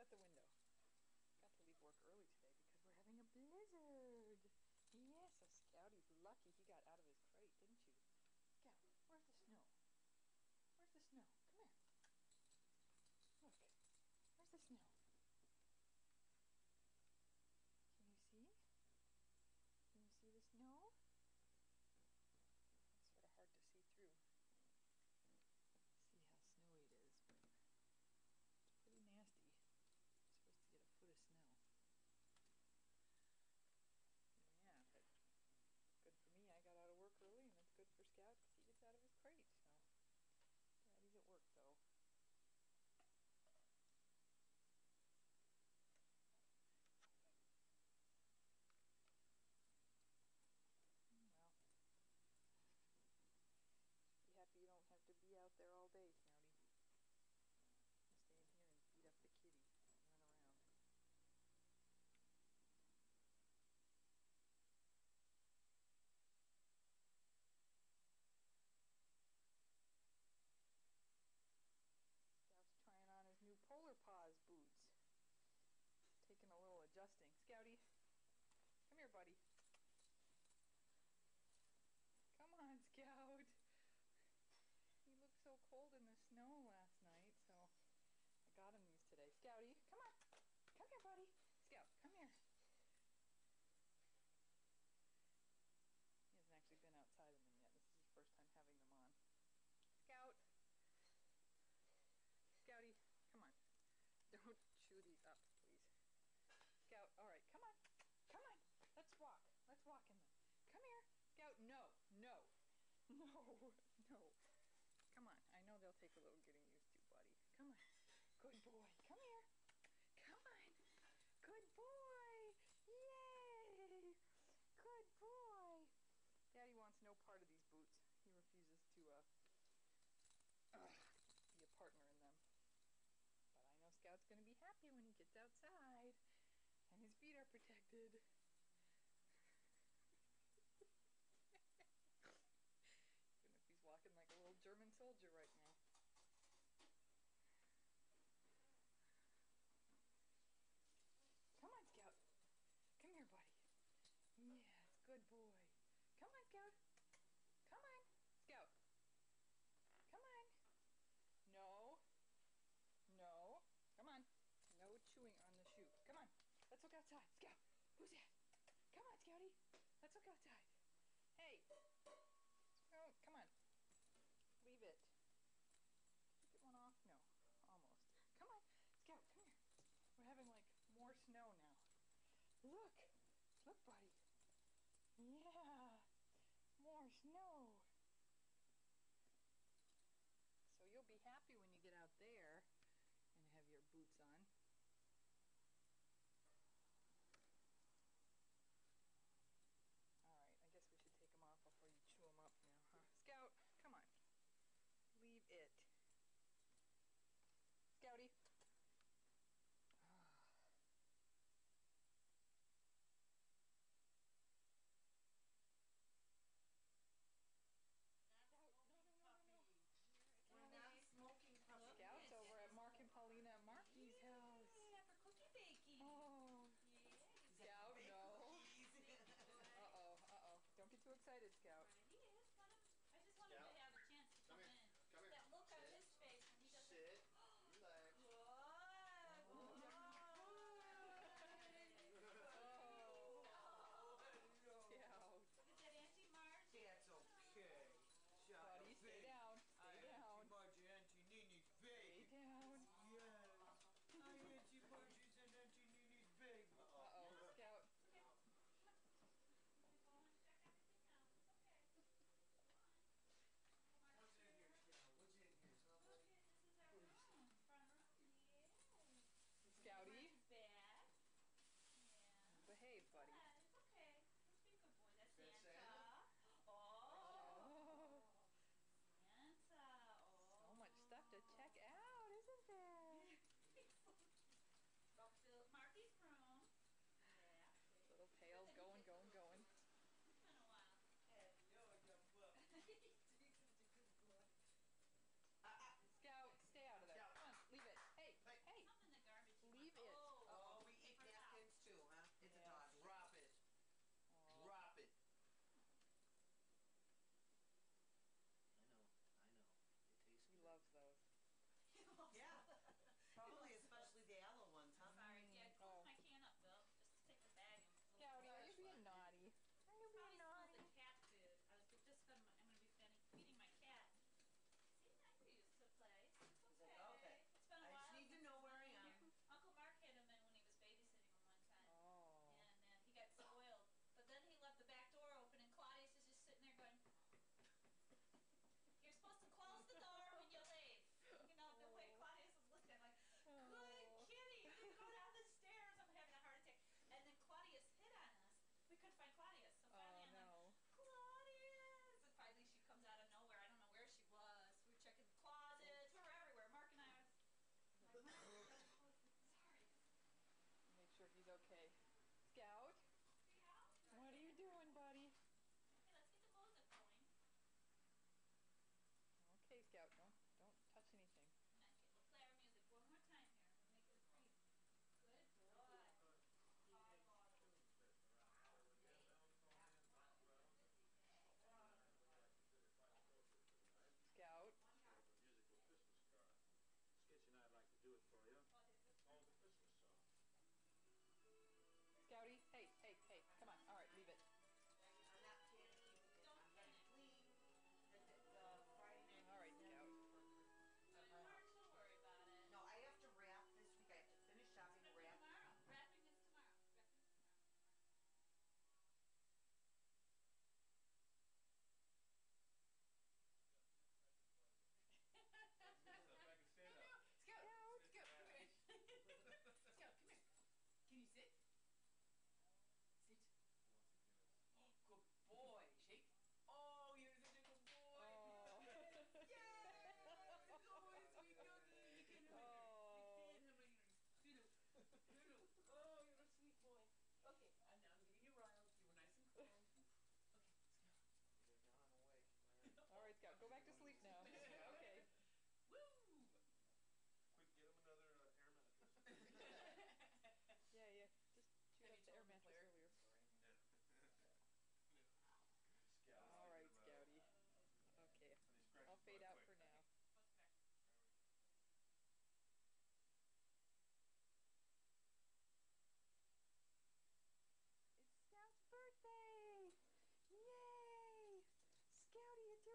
out the window. Got to leave work early today because we're having a blizzard. Yes, so Scouty's lucky he got out of his crate, didn't you? Scout, where's the snow? Where's the snow? Come here. Look, where's the snow? Can you see? Can you see the snow? It's sort of hard to see through. See how snowy it is, but it's pretty nasty. You're supposed to get a foot of snow. Yeah, but good for me. I got out of work early, and it's good for Scout because he gets out of his crate. So, Daddy's at work though. Well, be happy you don't have to be out there all day, Snouty. Stay in here and beat up the kitty and run around. Scout's trying on his new Polar Paws boots. Taking a little adjusting. Scouty, come here, buddy. Come on, Scout. He looked so cold in the snow last night, so I got him these today. Scouty, come on. Come here, buddy. Scout, come here. He hasn't actually been outside in them yet. This is his first time having them on. Scout. Scouty, come on. Don't chew these up, please. Scout, alright, come on. Come on. Let's walk. Let's walk in them. Come here. Scout, no. No. No. No. Come on. I know they'll take a little getting used to, buddy. Come on. Good boy. Come here. Come on. Good boy. Yay. Good boy. Daddy wants no part of these boots. He refuses to be a partner in them. But I know Scout's going to be happy when he gets outside and his feet are protected. Even if he's walking like a little German soldier right now. Come on, Scout. Come here, buddy. Yes, good boy. Come on, Scout. Come on. Scout. Come on. No. No. Come on. No chewing on the shoe. Come on. Let's look outside. Scout. Who's that? Come on, Scouty. Let's look outside. Hey. Oh, come on. Leave it. Did you get one off? No. Almost. Come on. Scout, come here. We're having like more snow now. Look. Look, buddy. Yeah. More snow. So you'll be happy when you get out there and have your boots on. Alright, I guess we should take them off before you chew them up now, huh? Scout, come on. Leave it. Scouty. Scout's over at Mark and Paulina and Marky's house. Yeah, for cookie baking. Oh. Yeah. Scout, no. Uh-oh, uh-oh. Don't get too excited, Scout. Right, he is. I just wanted to have a chance to come in. Come here. That look on his face when he doesn't... Sit. Relax. Scout. Is that Auntie Marge? That's okay. Buddy, stay down. Stay down. Auntie Marge and Auntie Nini's baby. Stay down. Yes. Hi, Auntie Marge's and Auntie Nini's baby. Uh-oh, Scout. What's in here, Scout? What's in here? Okay, this is our room. Front room. Yeah. Scouty. Back. Yeah. Behave, buddy. Yeah, it's okay. Let's be a good boy. That's That's Santa. Santa? Oh. Oh. Santa. Oh. So much stuff to check out, isn't there? Up to Marky's room. Yeah. Little tails going, going, going. It's been a while. Scout, stay out of there. Scout. Come on, leave it. Hey, hey, Something in the garbage. leave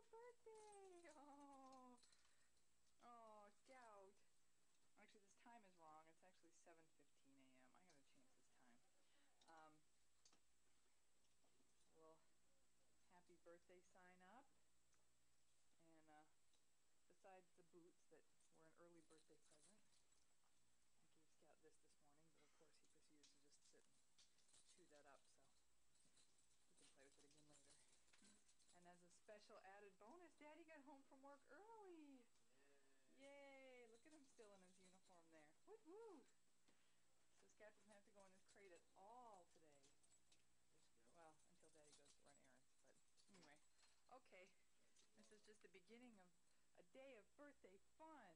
birthday! Oh, oh, Scout. Actually, this time is wrong. It's actually 7:15 a.m. I gotta change this time. A little happy birthday sign up, and besides the boots that were an early birthday present, I gave Scout this morning, but of course he proceeded to just sit and chew that up, so he can play with it again later. And as a special added bonus, Daddy got home from work early. Yay! Look at him still in his uniform there. Woot woot! So Scout doesn't have to go in his crate at all today. Well, until Daddy goes to run errands, but anyway. Okay, this is just the beginning of a day of birthday fun.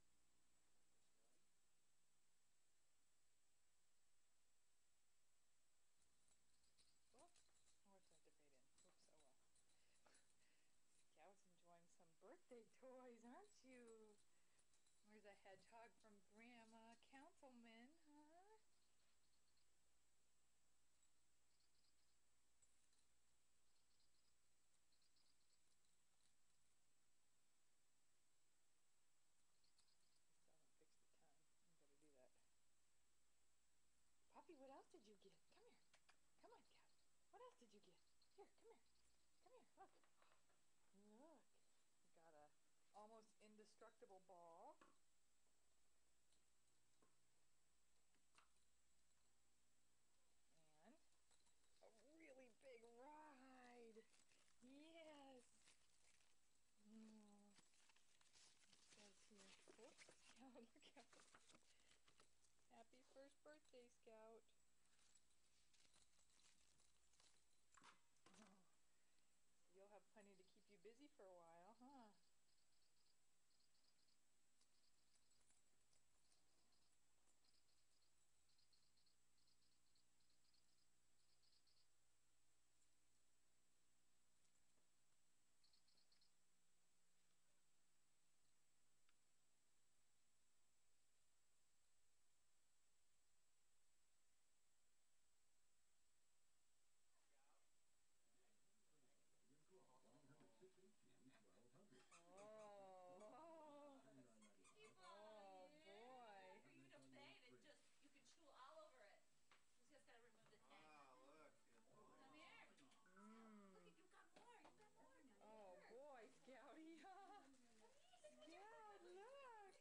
Oh, what's that to fade in? Oops, oh well. Scout's enjoying some birthday toys, aren't you? Where's a hedgehog from Grandma Councilman, huh? Still haven't fixed the tongue. I'm gonna do that. Puppy, what else did you get? Come here. Come on, Scout. What else did you get? Here, come here. Come here, look. Look. We got a almost indestructible ball. And a really big ride. Yes. Oh. It says here. Whoops, Scout, look out. Happy first birthday, Scout. Oh. You'll have plenty to keep you busy for a while, huh? Oh, Cookie boy. oh boy. For you to play and it just, you can chew all over it. You just gotta remove the tag. Ah, look. Come here. Mmm. Look, you got more. You got more. Come Oh here. boy, Scouty. Scout, look.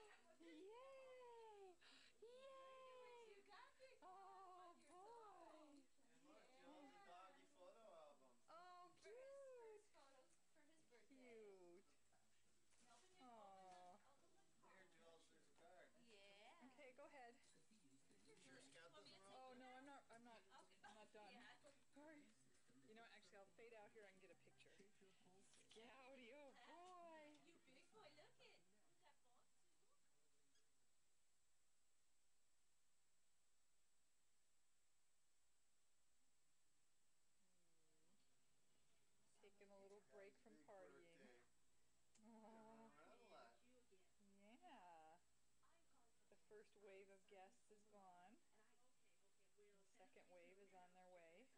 Yay. Yay. You got big. Oh boy. And look, Jill's a doggy photo album. Oh, For cute. his photos for his birthday. Cute. Open it. Aw. Open the Here, card. Jules, there's a card. Yeah. Okay, go ahead. Sure, Scout Want me doesn't to want Oh no, I'm not Okay. done. Yeah. Sorry. You know what, actually I'll fade out here, I can get a picture. Scouty, oh boy. You big boy, look it. You got phone too. Taking a little break from Big partying. birthday. Aw, Around a lot. You get. yeah. The first wave of guests is gone. The second wave is on their way.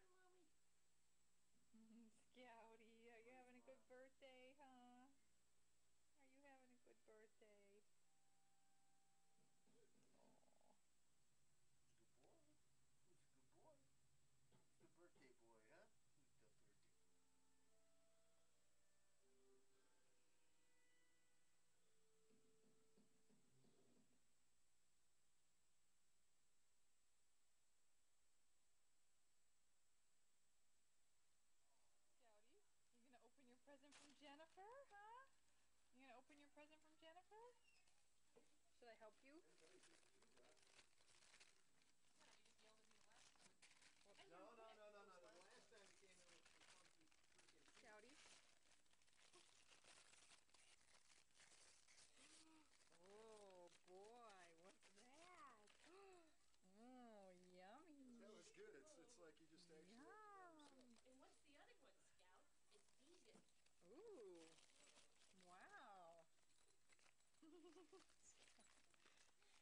Scouty, are you having a good birthday, huh? Are you having a good birthday? Aw. Good boy. Who's a good boy? The birthday boy, huh? Who's the birthday boy? Scouty, you gonna open your present from Jennifer, huh? You gonna open your present from Jennifer? Should I help you? No. The last time it came in with some funky freaking Scouty. Oh boy, what's that? Oh, yummy. That was good. It's like you just actually Yum. And what's the other one, Scout? It's vegan. Ooh. Wow.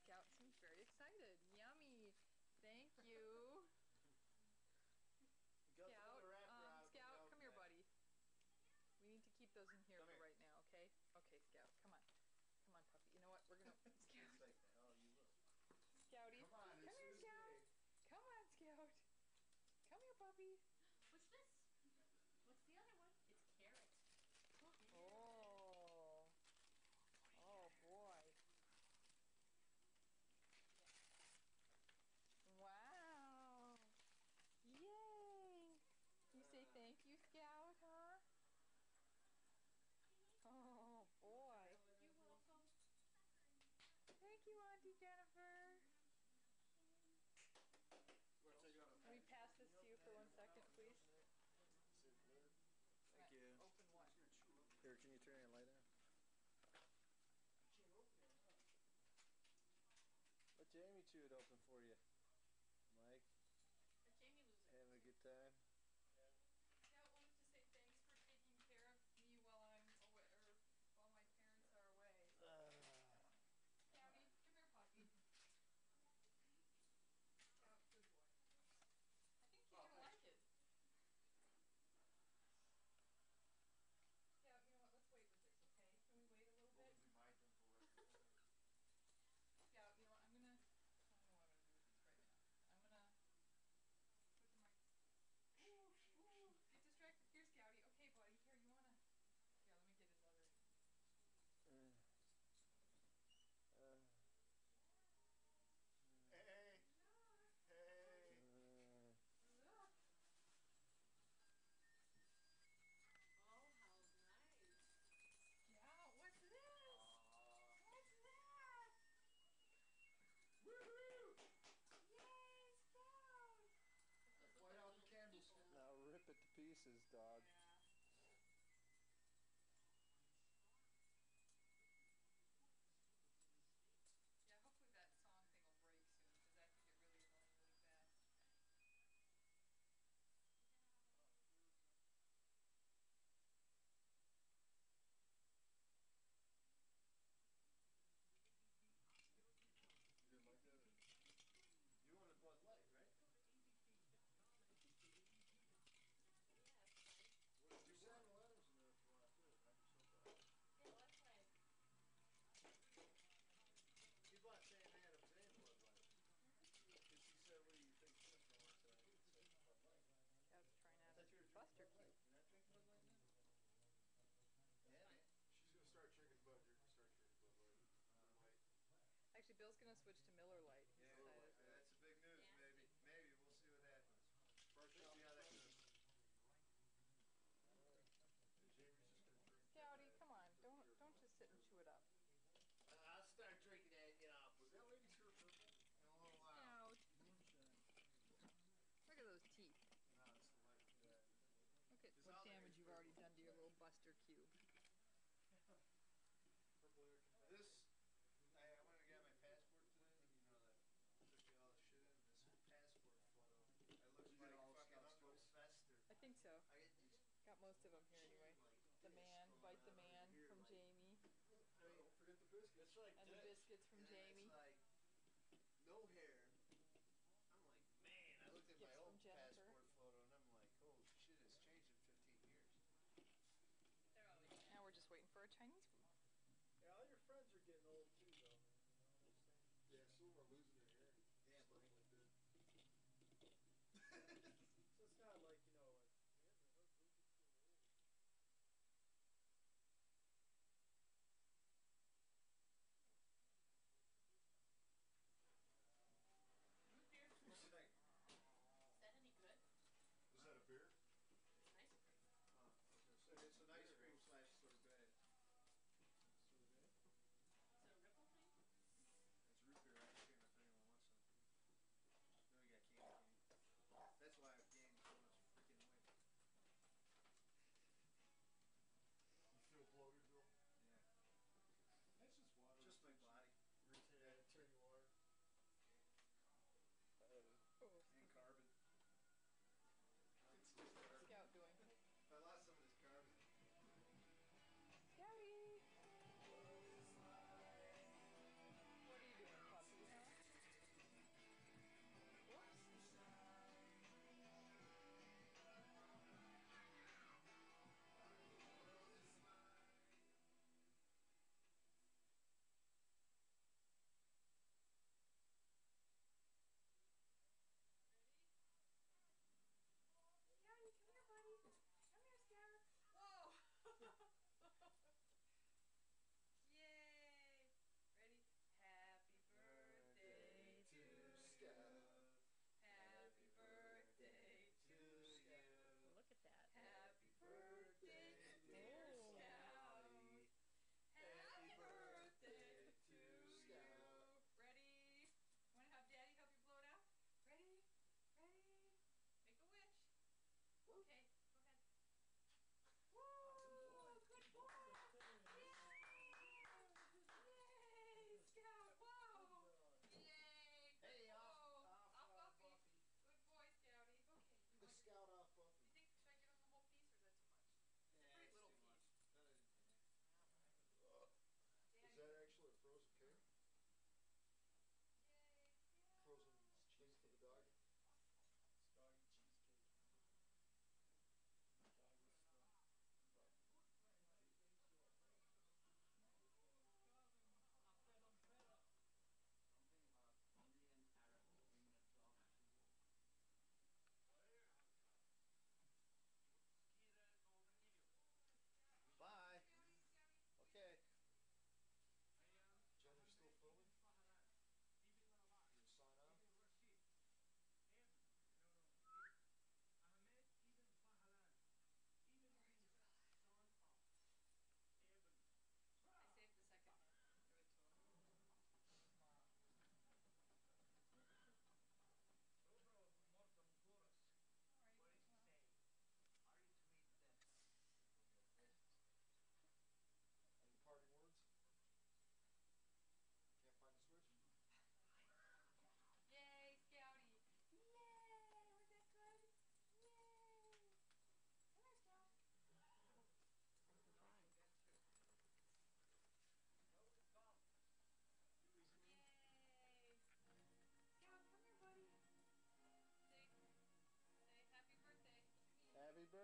those in here Come for here. right now, okay? Okay, Scout, come on. Come on, puppy. You know what? We're gonna Scout. It's like that. Oh, you will. Scouty. Come on, Come it's here, his Scout. day. Come on, Scout. Come here, puppy. What's this? What's the other one? It's carrot. Oh. Oh boy. Wow. Yay. You say thank you, Scout, huh? Oh boy. You're welcome. Thank you, Auntie Jennifer. We're gonna take it out of the Can we package. pass this to you for 1 second, please? Say blurb. Thank you. Open what? It's gonna chew up. Here, can you turn your light on? You can't open it, huh? Let Jamie chew it open for you. Mike, Or Jamie lose it. having a good time? Scout wanted to say thanks for taking care of me while I'm away, or while my parents are away. Scouty, come here, puppy. Scout, good boy. I think you're gonna like it. Scout, you know what? Let's wait with this, okay? Can we wait a little What bit? would be my dimple representative? Scout, you know what? I don't know what I'm gonna do with these right now. I'm gonna put the mic. Ooh, ooh, get distracted. Here, Scouty. Okay, buddy. Here, you wanna? Here, let me get his other. Hey! Hey! Look. Oh, how nice. Scout, what's this? Aw. What's that? Woohoo! Yay, Scout! White out the candles. Now rip it to pieces, dog. Yeah. Yeah, hopefully that song thing will break soon, because that could get really annoying really fast. You didn't like that? Or? You wanted Bud Light, right? Yeah, that's fine. Well, do 7-Elevens in there if you want too. Knock yourself out. Yeah, well, that's why. He bought Sam Adams and Bud Light. Because he said, what do you think too much more? I said, I think it's Bud Light. Scout's trying I out thought a you were drinking Buster Bud Light. cube. You're not drinking Bud Light now? Yeah, man. She's gonna start drinking Bud. You're gonna start drinking Bud Light. Bud Light. Actually, Bill's gonna switch to Miller Lite. He's Yeah, excited. that's a big news, Yeah. maybe. Maybe. We'll see what happens. First We'll shot. see how that goes. And Jamie's just gonna drink. Scouty, come on. Don't just sit and chew it up. I'll start drinking that, Was that lady's hair purple? in a little while. Scout. Moonshine. Look at those teeth. No, it's the light. Yeah. Look at It's what all there. damage you've already done to your little Buster cube. Purple hair confetti. This, I went and got my passport today. You know that took me all the shit in. This passport photo. I look Did you like get all the fucking Scout's Uncle photos? Fester. I think so. I get these Got most of them here anyway. like The this man, going bite the on man over here, from like, Jamie, I mean, Don't forget the biscuits. it's like and the this. biscuits from And then Jamie. It's like no hair. I'm like, man. I looked at my Gifts old from Jennifer. passport photo and I'm like, oh shit, it's changed in 15 years. They're always Now we're just waiting for our Chinese food. Yeah, all your friends are getting old too, though, man. You know those things. Yeah, some of them are losing their hair. Yeah, Stuff buddy. like that. So it's not like, you know, like, man, her group is so old.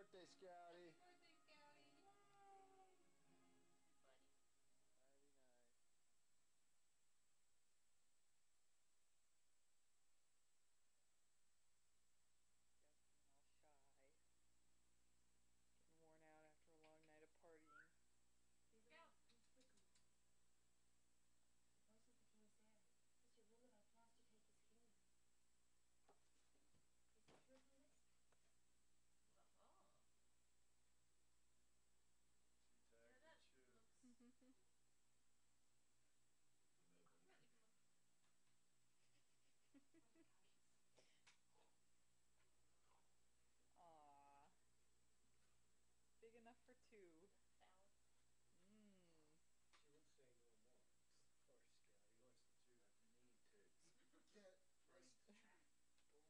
birthday, Scouty. Happy birthday, Scouty. Yay. Buddy. Nighty night. Scout's being all shy. Getting worn out after a long night of partying. Scout. Who's Wiggles? The voice of the king's heir. Mr. Wiggleman plans to take his kingdom. Is the truth in this? Oh. Too Yeah, tired that to chew. looks. Not even look. Aww. Big enough for two. Salad. Mmm. She would say no more. Poor Scout. He wants to chew. Need to get nice to chew. Boom.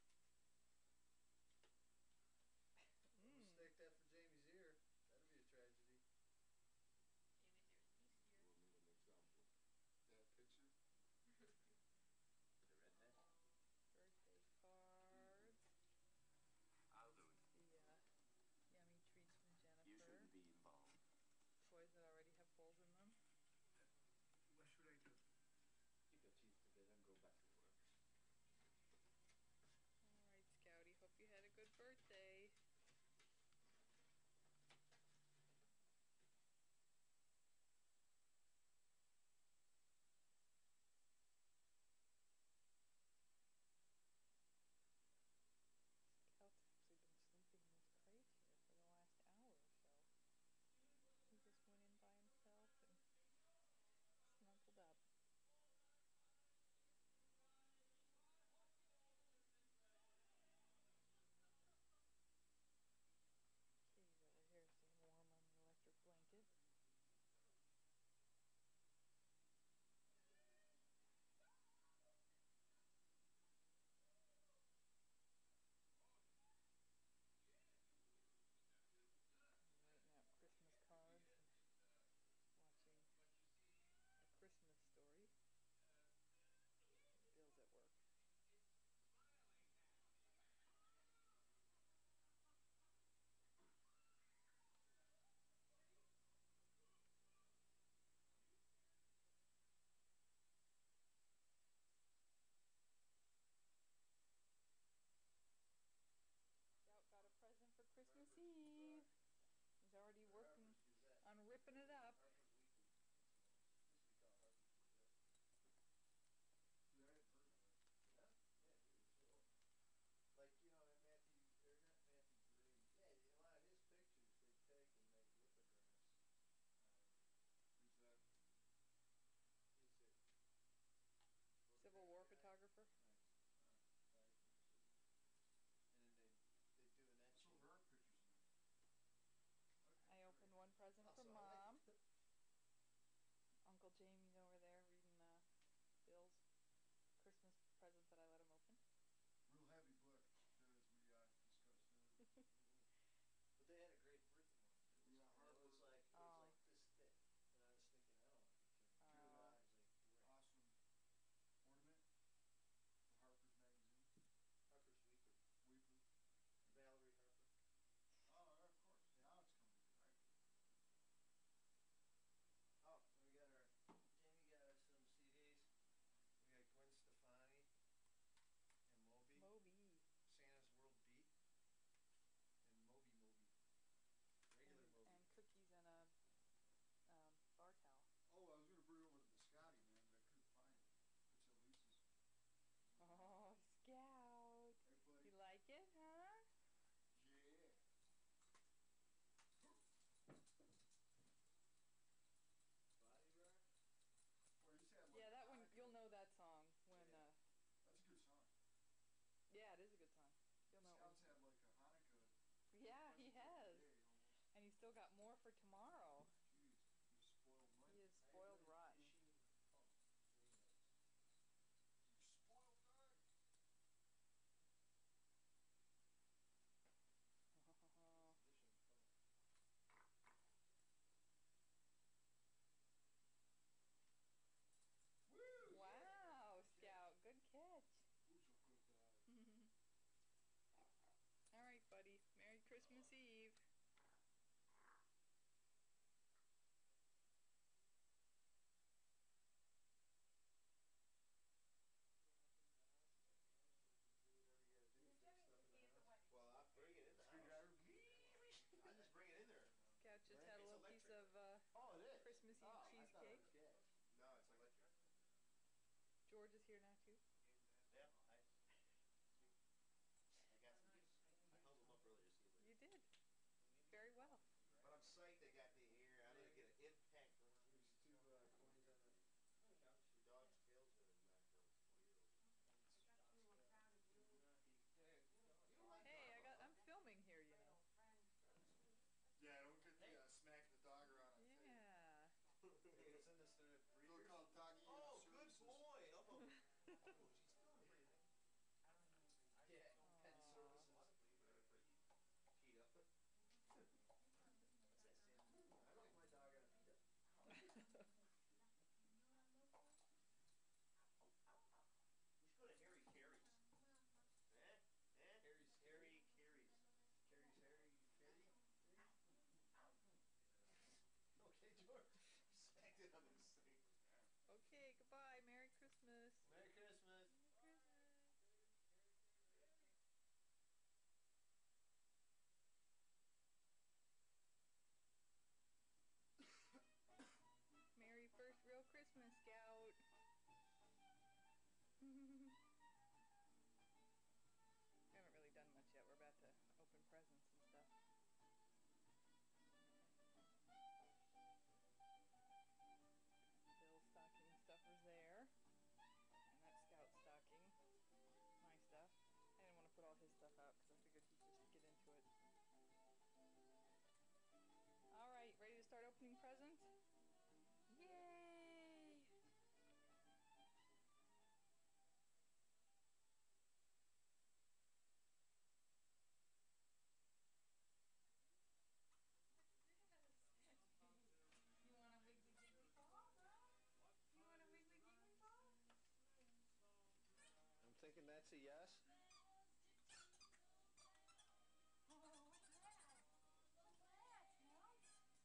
Mistake that for Jamie's ear. That'd be a tragedy. Jamie's ear is easier. You want me an example? That picture? The redhead? Birthday cards. I'll do it. The yummy treats from Jennifer. You shouldn't be involved. Toys that already have holes in them. What should I do? Keep your teeth together and go back to work. Alright, Scouty. Hope you had a good birthday. Scout's actually been sleeping in his crate here for the last hour or so. He just went in by himself and snuggled up. Kitty's over here staying warm on the electric blanket. Writing out Christmas cards and watching A Christmas Story. Bill's at work. Scout got a present for Christmas Eve. He's already working on ripping it up. Harper's Weekly. Used to be called Harper's Gazette. Dude, I hadn't heard of it. Huh? Yeah, dude, it's real. Like, you know, that Matthew, or not Matthew Gray. Yeah, a lot of his pictures they take and make lithographs out of it. Who's that? He's a Civil photograph War guy. photographer. Nice. Photographers. And then they do an What's etching. over our pictures in there? Okay, I opened one present Also, for I like Mom. it. Uncle Jamie's over there reading Bill's Christmas present that I let him open. Real heavy book, as we discussed earlier. But they had a great birthday one. Yeah, It was Harper. like Oh. this thick, and I was thinking, I don't want to be carrying it. Oh. I was like, boy, Awesome ornament for Harper's Magazine. Harper's Weekly, Weekly. Valerie Harper. Oh, of course. Yeah. Now it's coming to life. Oh, we got Jamie got us some CDs. We got Gwen Stefani and Moby. Moby. Santa's World Beat. And Moby. Regular Moby. And cookies and a bar towel. Oh, I was going to bring it over to the Scotty, man, but I couldn't find it. It's at Lisa's. Oh, Scout. Hey, buddy. You like it, huh? Yeah. Body Rock. Well, you said like Yeah, that one, Hanukkah. you'll know that song when, Yeah. That's a good song. yeah, it is a good song. You'll know it. Scout's had like a Hanukkah. Yeah, he present has. every day almost. And he's still got more for tomorrow. Jeez, you spoiled Mike. He is I spoiled agree. rotten. Fishing Punk remix. You spoiled guy. Fishing Punk. Woo! Wow, Scout, good catch. Who's a good guy? All right, buddy. Merry Christmas. Christmas Eve. Well, I bring it in the Screwdriver. I just bring it in there. Scout just Right? had a It's little piece electric. of Oh, it is. Christmas Eve I thought it cheesecake. was gas. No, it's electric. George is here now too. Yep. I got some. I held them up earlier. See you You later. did. Very well. But I'm psyched they got me here. I'm gonna get an impact. There's 2 coins on the couch. Your dog's tail's gonna knock out 20-year-old. Hey, I'm filming here, you know. Yeah, don't get the smacking the dog around on tape. Yeah. Hey, it's in this breeder. They'll call doggy Oh, good services. boy. Oh, she's filming everything. Yeah, pet services. PETA. What's that, Sam? I like my dog on a PETA. We should go to Harry Carey's. Eh? Harry Carey's. Carries Harry. Carry? Okay, George. Smacked it on this thing. Okay, goodbye. Merry Christmas. Merry Christmas. Merry first real Christmas, Scout. We haven't really done much yet. We're about to open presents and stuff. Bill's stocking stuffer's there. And that Scout stocking. My stuff. I didn't want to put all his stuff out because I figured he'd just get into it. Alright, ready to start opening presents? Yay! You want a wiggly giggly ball? You want a wiggly giggly ball? I'm thinking that's a yes. Oh, what's that? What's that, Scout?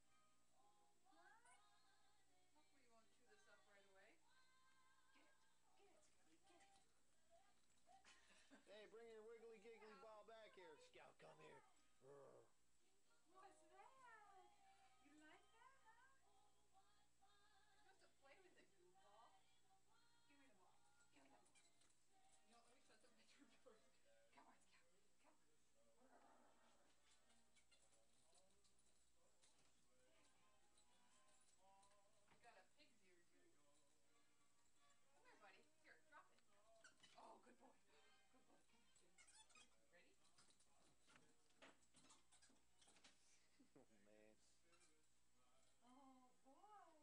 Hopefully you won't chew this up right away. Get it, Scouty, get it. Hey, bring your wiggly giggly ball back here. Scout, come here. Roar. What's that? You like that, huh? You're supposed to play with it, goofball. Give me the ball. Give me the ball. You know, let me shut the bedroom doors. Come on, Scout. Come on. You got a pig's ear, too. Come here, buddy. Here, drop it. Oh, good boy. Good boy. Come here. Ready? Oh, man. Oh, boy.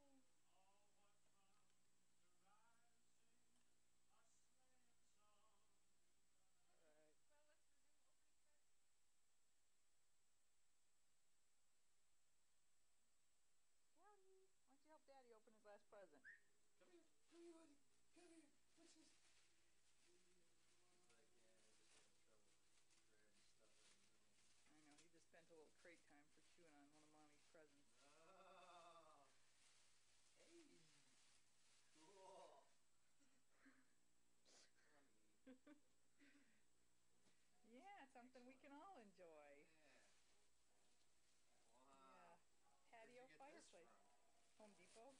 Alright. Well, let's resume opening presents. Scouty, why don't you help Daddy open his last present? Come here. Come here, buddy. Come here. What's this? He's like, yeah, I just having trouble grabbing stuff in the middle. I know, he just spent a little crate time for chewing on one of Mommy's presents. Oh. Hey. Cool. Yeah, it's something we can all enjoy. Yeah. Wow. Yeah. Where'd you Patio get this fireplace. from? Home Depot.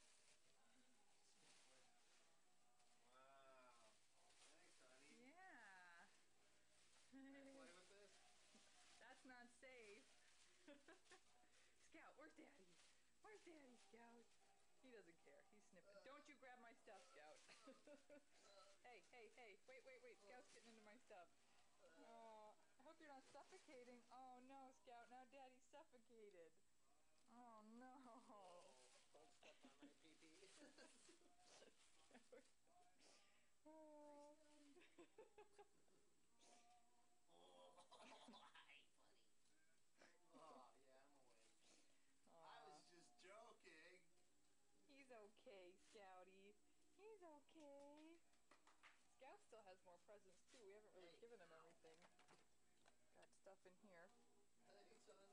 Wow. Thanks, honey. Yeah. Can I play with this? That's not safe. Scout, where's Daddy? Where's Daddy, Scout? He doesn't care. He's sniffing. Don't you grab my stuff, Scout. Hey, hey, hey. Wait, wait, wait. Scout's getting into my stuff. Oh, I hope you're not suffocating. Oh, no, Scout. Now Daddy's suffocated. Oh, no. Don't step on my pee-pee. Oh. Hi, buddy. Oh, yeah, I'm awake. I was just joking. He's okay, Scouty. He's okay. Scout still has more presents, too. We haven't really given him everything. Got stuff in here. Hey, son.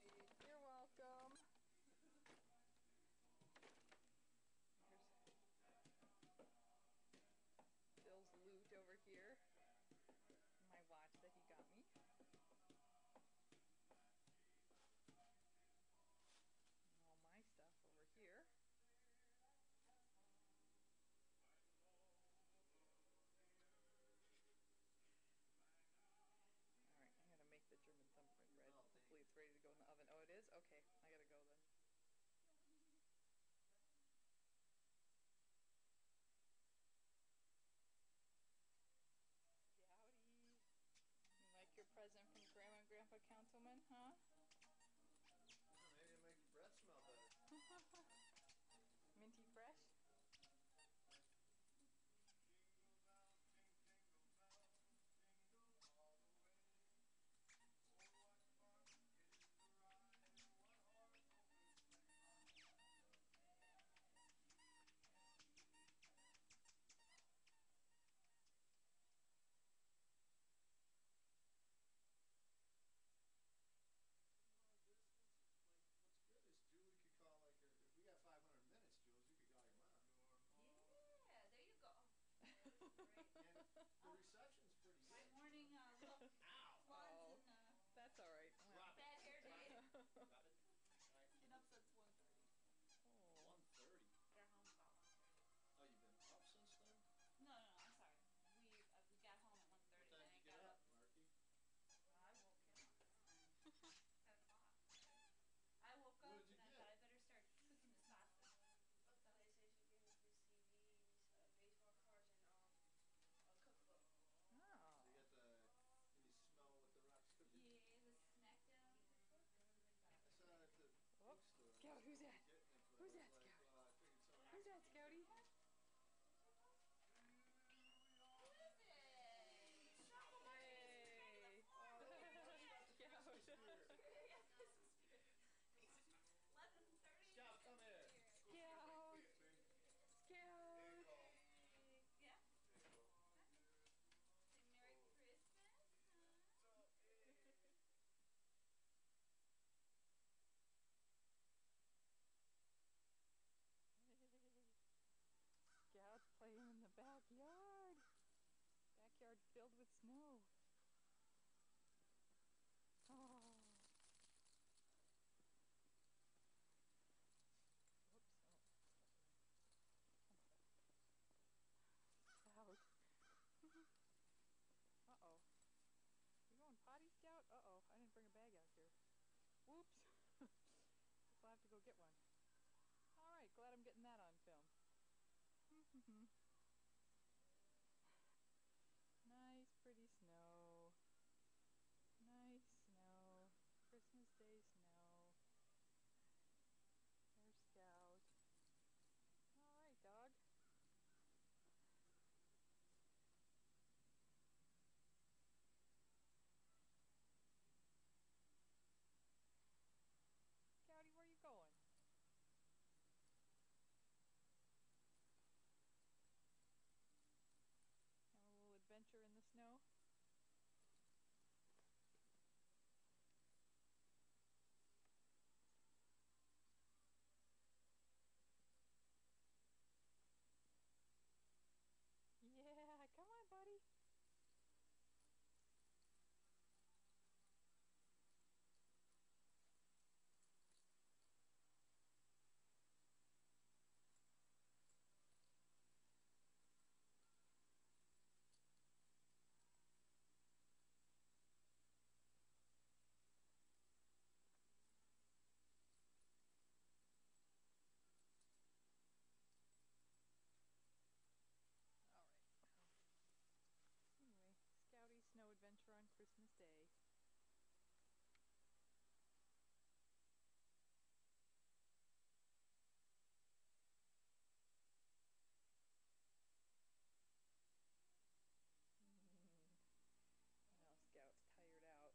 Minty fresh? Jingle bells, jingle bells, jingle all the way. Oh, what fun it is to ride in a one-horse open sleigh. Long distance, like, what's good is Julie could call, like, her, if we got 500 minutes, Jules, you could call your mom. Yeah, there you go. That was great. And the reception's pretty My good. morning little Ow! floods and That's alright. Drop bad hair day. Got it? Been up since 1:30. Oh. 1:30. Got home about 1:30. Oh, you've been up since then? No, I'm sorry. We got home at 1:30. What time Then did I you get got up, Marky? I woke him up at 10 o'clock. I woke What up did you and I get? thought I better start cooking the sausage. A PlayStation game, 2 CDs, baseball cards, and a cookbook. Oh. So you got the, can you smell what the Rock's cooking? Yeah, the Smackdown cookbook. Everything got I saw it at the Whoop. bookstore. Scout, who's that? Getting it, but Who's I that, was like, Scout? well, I figured someone Who's that, Scouty? Who is it? Yay! Oh, look, Mark's got the Scout. Christmas spirit. Yeah, Christmas spirit. 11:30. Scout, come here. Scout! Scout! Yeah. Say Merry Christmas, huh? Scout's playing in the backyard. Backyard filled with snow. Oh. Whoops. Oh. Scout. Uh-oh. You going potty, Scout? Uh-oh. I didn't bring a bag out here. Whoops. Guess I'll have to go get one. Alright, glad I'm getting that on film. Nice, pretty snow. Nice snow. Christmas Day snow. There's Scout. Alright, dog. Scouty, where you going? Have a little adventure in the snow? Yeah, come on, buddy. Alright. Anyway, Scouty snow adventure on Christmas Day. Now Scout's tired out.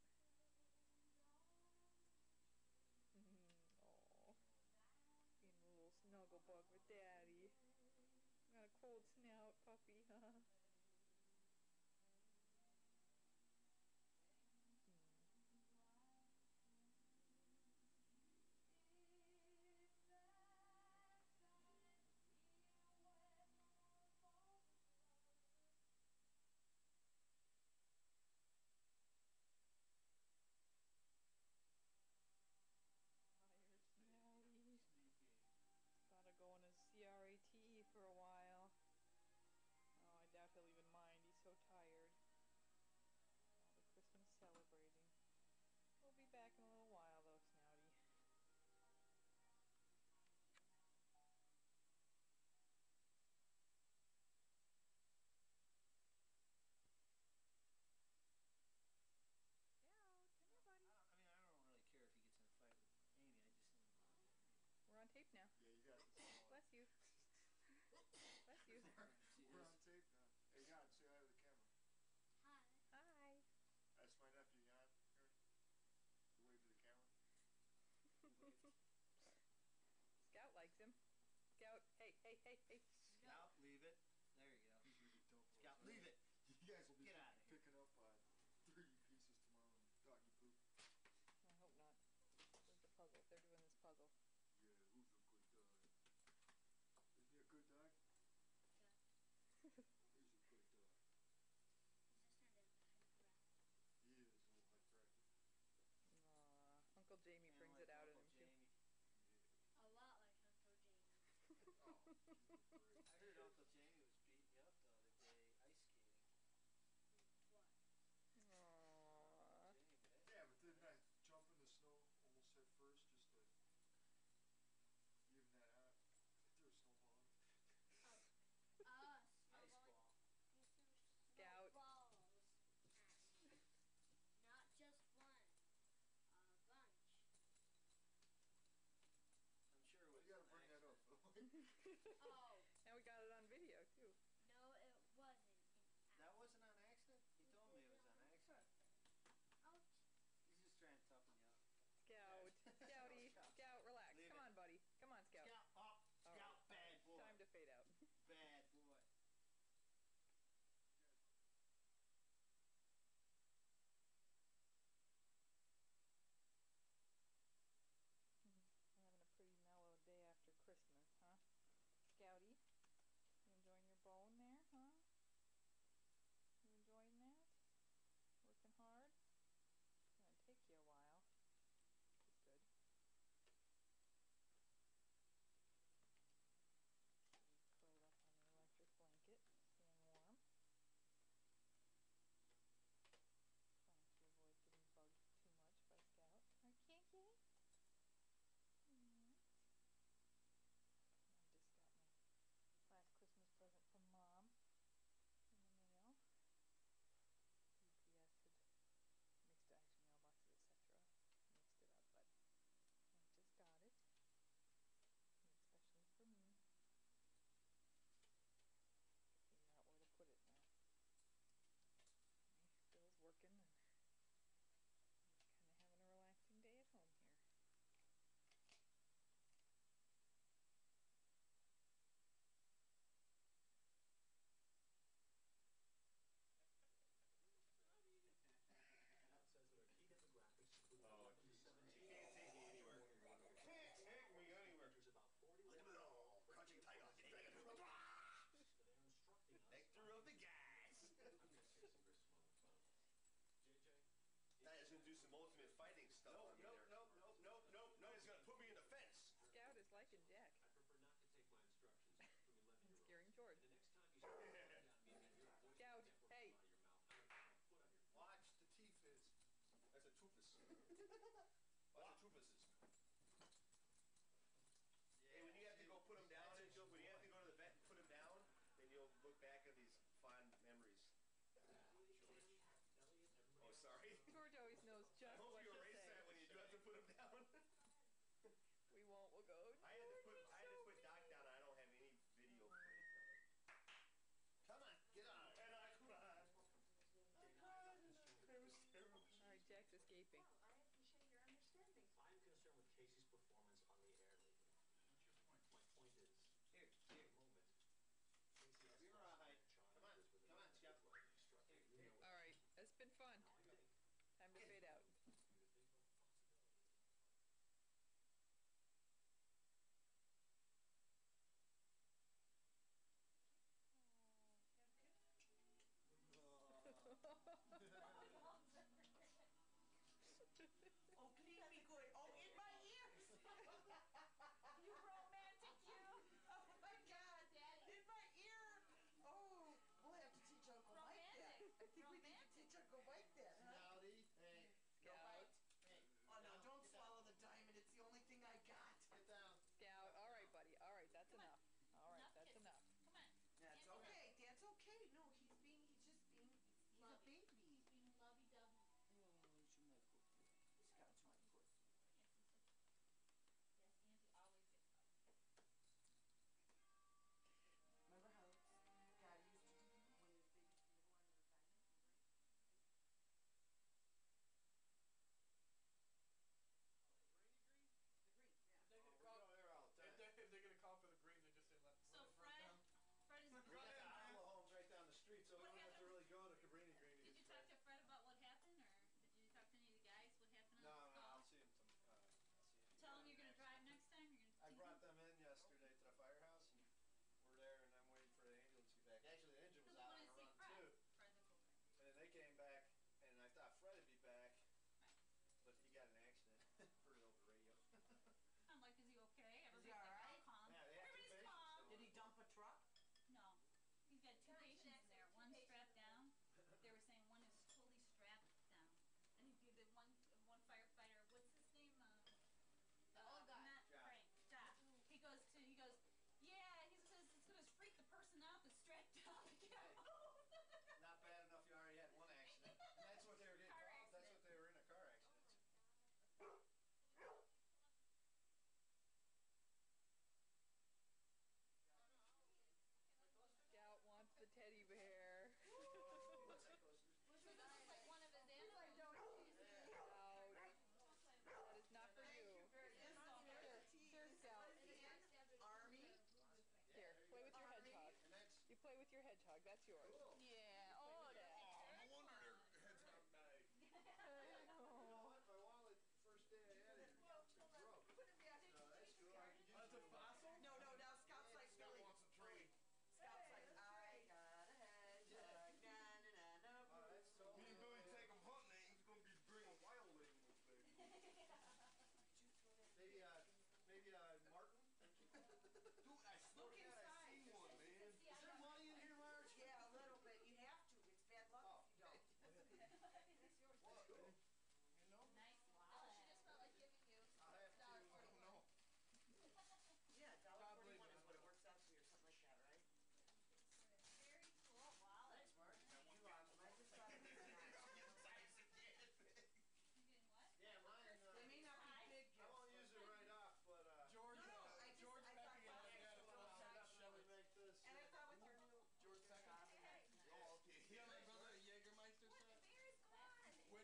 Aww. In a little snuggle bug with Daddy. Got a cold snout, puppy, huh? Tired Snouty. Thought of going to CRATE for a while. Oh, I doubt he'll Oh. And we got it on video too. No, it wasn't an That wasn't on accident? He told me it was on accident. Ouch. He's just trying to toughen you up. Scout. Scouty. Scout. Scout, relax. Leave Come it. on, buddy. Come on, Scout. Scout up. All Scout, right. bad boy. Time to fade out. Bad boy. Having a pretty mellow day after Christmas, huh? Scouty, you enjoying your bone there, huh? You enjoying that? Working hard? It's gonna take you a while, which is good. He's curled up on the electric blanket, staying warm. Trying to avoid getting bugged too much by Scout. Right, Kinky? I just got my last Christmas present from Mom in the mail. UPS had mixed actually mailboxes, etc. Mixed it up, but I just got it. Made especially for me. Figure out where to put it now. Bill's working and I'm just kinda having a relaxing day at home here. Says that our key demographics include Oh, 11 to geez. 17. Can't take me anywhere. Can't take me anywhere. There's about 40 Look at it all. Crouching tiger, dragon, but they're instructing us. nectar of the gas. I'm gonna take some risks on the phone. JJ? That is gonna do some ultimate fighting stuff on me there. No, he's gonna put me in the fence. Scout is liking Jack. I prefer not to take my instructions from 11-year-olds. Scaring Jordan. The next time you start calling down me and your voice Scout, network hey. out of your mouth, I'm gonna put my foot on your throat. Watch the teeth is. That's a toofus. Watch the toofuses. Hey, when you have to go put them down, when you have to go to the vet and put them down, then you'll look back at these fond memories. Oh, sorry. George always knows I just hope what you to erase say. that when you do have to put them down. We won't. We'll go. I had to put Doc down. I don't have any video footage of it. Come on, get on. And I cried. It was terrible. All right, Jack's escaping. Well, I appreciate your understanding. I'm concerned with Casey's performance on the air lately. What's your point? My point is, Here. at the moment, Casey has Be lost right. the charm Come on, that is within come on, him. Scout. Instructing. Here, You here. know it. All right, it's been fun. Now I think Time to fade out. you to think about the possibility of Oh, please be good. Oh, in my ears. You romantic, you. Oh, my God. In my ear. Oh, we'll have to teach Uncle Mike that. I think we need to teach Uncle Mike that, huh? Howdy. Hey. No bite. Hey. Oh, no, don't swallow the diamond. It's the only thing I got. Get down. Scout. All right, buddy. All right, that's enough. All right, that's enough. Come on. That's okay. That's okay. No, he's just being, he's a Lovey. baby. Being lovey-dovey. Oh, he's my good boy. Scout's my good boy. Yes, he's a... Yes, Auntie always gets up. Remember how God used to, when his babies nibble on your diamond ring? Rainy green? The green, yeah. They're Oh, gonna we call, go there all the time. if they're gonna call for the green, they just say let. So let it Fred, down. Fred is... We got the Iowa homes right down the street, so we What don't have to happened? really go to Cabrini Green. Did you talk to Fred about what happened, or did you talk to any of the guys? What happened No, on the I'll call? see him I'll see him. Tell them you're gonna drive next time. You're gonna. I tease brought them? them in yesterday to the firehouse, and we're there, and I'm waiting for the ambulance to get back. Actually, the engine was Because I out on wanted to a see run Fred. too, Fred's a cool guy. and then they came back, and I thought Fred would be back, Right. but he got in an accident. Heard it over the radio. I'm like, is he okay? Is he Everybody's like, alright? oh, calm. Yeah, they have two Everybody's patients, calm. so- Did he dump a truck? No. He's got two patients in there. One strapped down. They were saying one is totally strapped down. And he the one firefighter, what's his name? The old guy. Not Josh. Frank. Josh. He goes, yeah, he says it's gonna freak the person out that's strapped down. I can't move. Not bad enough you already had one accident. And that's what they were getting Car called. That's accident. what they were in, a car accident.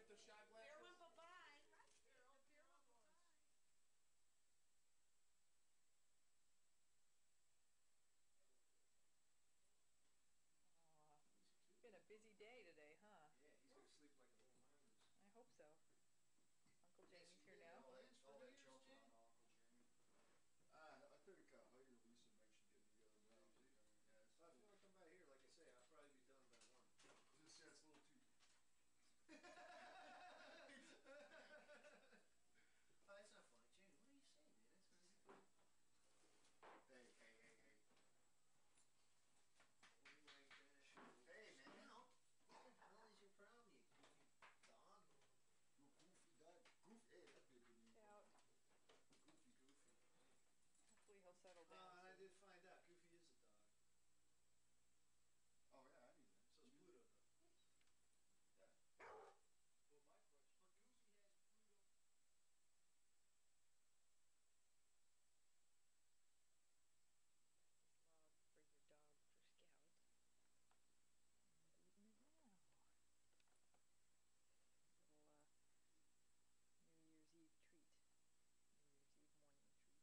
get those shot Beer glasses? went bye-bye. The beer went bye-bye. Aw, been a busy day today, huh? Yeah, he's gonna sleep like a little mongoose. I hope so. Uncle Yes, Jamie's you here did now. all that, Plans for all New that Year's, jumping Jay? on Uncle Jamie. I think Heidi or Lisa mentioned getting together by Oh, Tuesday. yeah, so if you wanna come by here, like I say, I'll probably be done by 1. I was gonna say that's a little too. Oh, that's not funny. Jamie, what are you saying, man? That's not even funny. Hey, hey, hey, hey. Only like that. Hey, man. Now, what the hell is your problem, you goofy dog? You goofy dog. Goofy. Hey, that'd be a good name. Out. Goofy, goofy. Hopefully he'll settle down And I soon. did find out Goofy is a dog. Oh yeah, I knew that. So is Pluto, though. Yeah. Well, my question. But Goofy has Pluto. This log for your dog for Scout. And eating it now. Little New Year's Eve treat. New Year's Eve morning treat.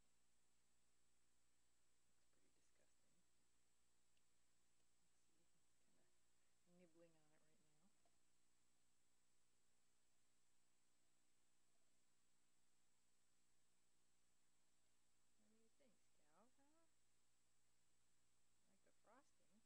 Looks pretty disgusting. Let's see, he's kinda nibbling on it right now. What do you think, Scout, huh? Like the frosting?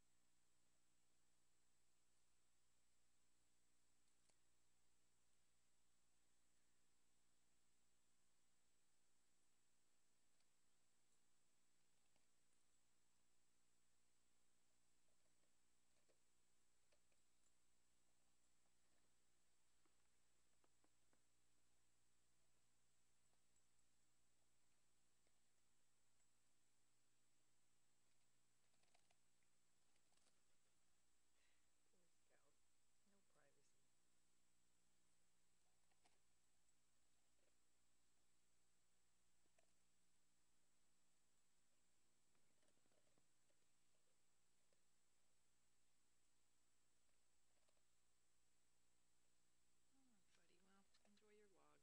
Poor Scout. No privacy. Alright, buddy. Well, enjoy your log.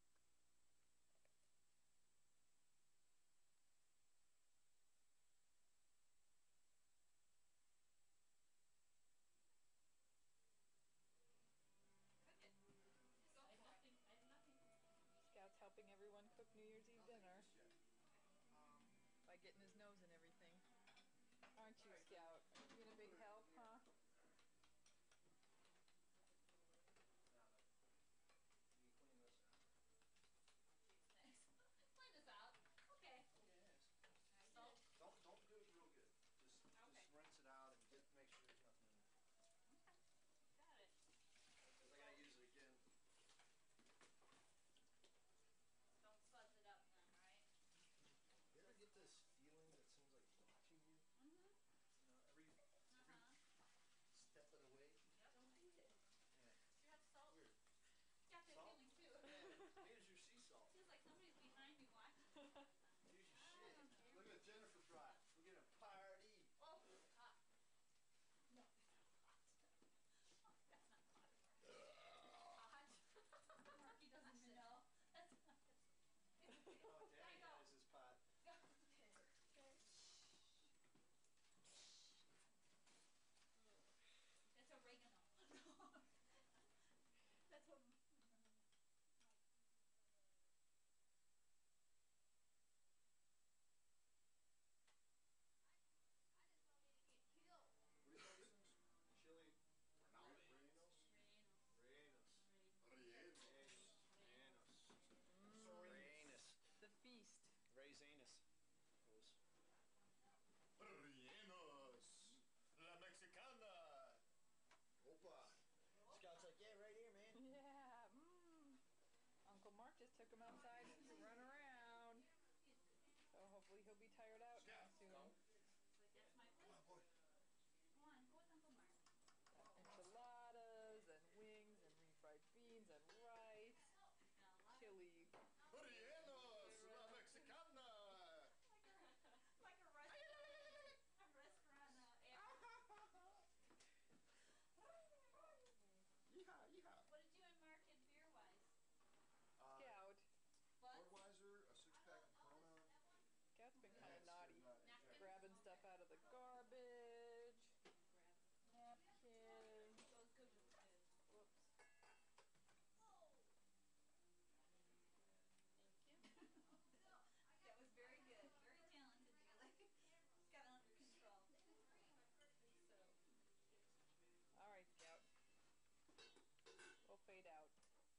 Cook it. Just I have nothing. I have nothing. Scout's helping everyone cook New Year's Eve dinner Okay. by getting his nose in everything. Aren't you, Scout? Are you being a big help, huh? Now, buddy. You can clean this out. Jeez, thanks. Clean this out. Okay. Yes. I did. Don't do it real good. Just Okay. rinse it out and make sure there's nothing in there. Okay. Got it. Because I gotta use it again. Don't fuzz it up then, right? You ever get this feeling that someone's like watching you? Mm-hmm. You know, every Uh-huh. step of the way? Yep. Don't eat it. Yeah. You have salt? Weird. Got that Salt? feeling too. Yeah. Here's your sea salt. Feels like somebody's behind me watching. Here's your shit. Oh, dear. Look at Jennifer brought. We're gonna party. Oh, hot. No, it's not hot. Oh, that's not hot. Hot. Marky doesn't even know. That's not. Oh, Daddy go. has his pot. That's oregano. No. That's what. I just want me to get killed. What do you call these things? Chili. Rellenos. Rellenos. Rellenos. Rellenos. The feast. Raisinus. Rellenos. La Mexicana. Opa. Scout's like, yeah, right here, man. Yeah. Uncle Mark just took him outside to run around. So hopefully he'll be tired out now soon. Wait, that's my Come on, plate. boy. Go on, go with Uncle Mark. Enchiladas and wings and refried beans and rice, Now, a lot of- chili. Rellenos. La Mexicana. like a restaurant Yeehaw, yeehaw. What did you and Mark and Scout's been kind of That's naughty. not Napkin. Grabbing stuff out of the garbage. Grab. Napkins. Those good with the kids. Whoops. Thank you. That was very good. Very talented, Julie. She's got it under control. So, All right, Scout. We'll fade out.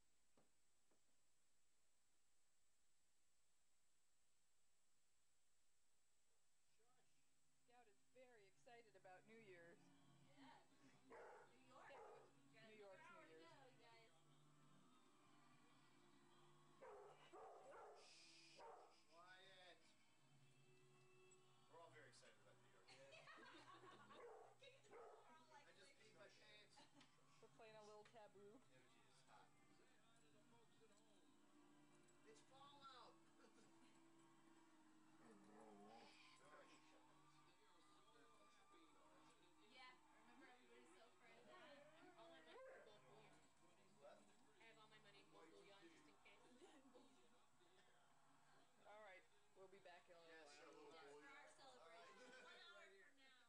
Scout is very excited about New Year's. yes. New York. Scout. You got New another York's hour New to Year's. go, guys. Quiet. We're all very excited about New York. I just peed my pants. We're playing a little taboo. Yeah, but it's hot. It's Fallout. Yeah, remember everybody's so afraid of that. All my money for Gold Bullion. What? I have all my money in Gold Bullion just in case. All right. We'll be back in a little Yes, while. a little boy. For our celebration. All right. 1 hour from now.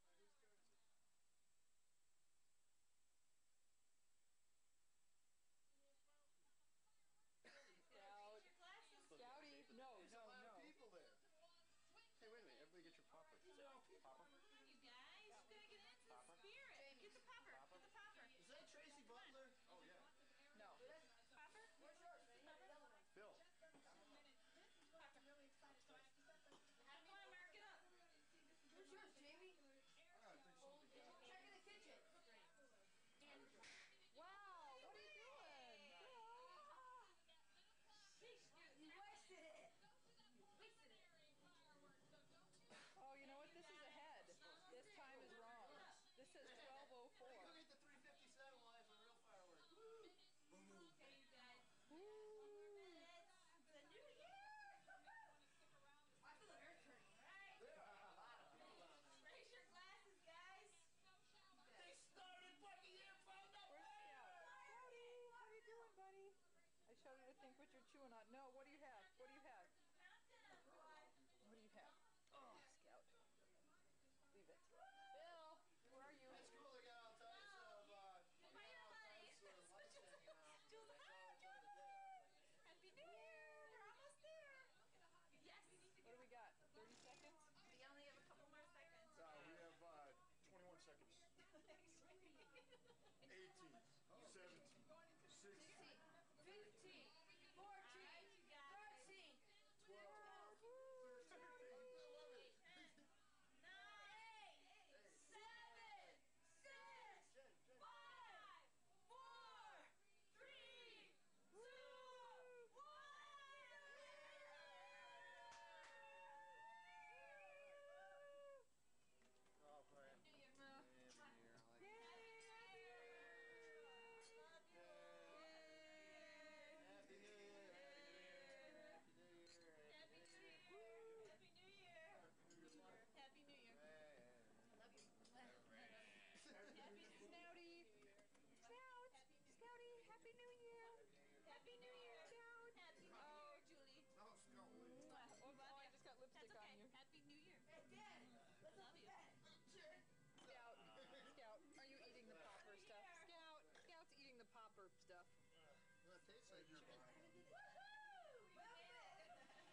Scout. Your glasses. Scouty. No, There's no, a lot no. of people there. Hey, wait a minute. Everybody get your poppers. Popper? You guys, you gotta get into the Popper? spirit. Get the popper. Get the popper. Is that Tracy Butler? Oh, yeah. No. Popper? Where's yours? I need the yellow one. Phil. Come on, mark it up. Where's yours, Jamie? I think something got Check in the kitchen. Wow. What are you doing? Sheesh, you wasted it. Wasted it. Oh, you know what? This is ahead. This time is wrong. This says Hey, 12:04. go get the 357 live for real fireworks. Okay, you guys. 4 Woo. more minutes. The new year. I feel the earth turning. Right. There are a lot of people down there. Raise your glasses, guys. They started fucking year phone number. Where's Scout? Scouty. How you doing, buddy? I showed her to think what you're chewing on. No, what do you have? What do you have? What do you have? Oh, Scout. Leave it. Bill, where are you? It's cool. They got all types of, Get by your buddy. lights hanging out. Jules, I saw hi, it the other day. Happy New Year. We're almost there. Yes. What do we got? 30 seconds? We only have a couple more seconds. We have 21 seconds. 18, 17, 16, 15, 14, 13, 12, Oh, man. New Year. Every year, I like Yay! Happy New Year. Happy New Year. Happy New Year. Happy New Year. Happy New Year. I love you. Happy Snouty. Scout. Scouty. Happy New Year. Happy New Year. Scout. Happy New Year, Julie. No, Scout, wait. Oh, I just got lipstick That's on okay. you. Happy New Year. Hey, Dad, let's Love you. Scout. Scout, are you eating the popper stuff? Scout. Scout's eating the popper stuff. Well, it tastes like chicken. Woohoo! We made it.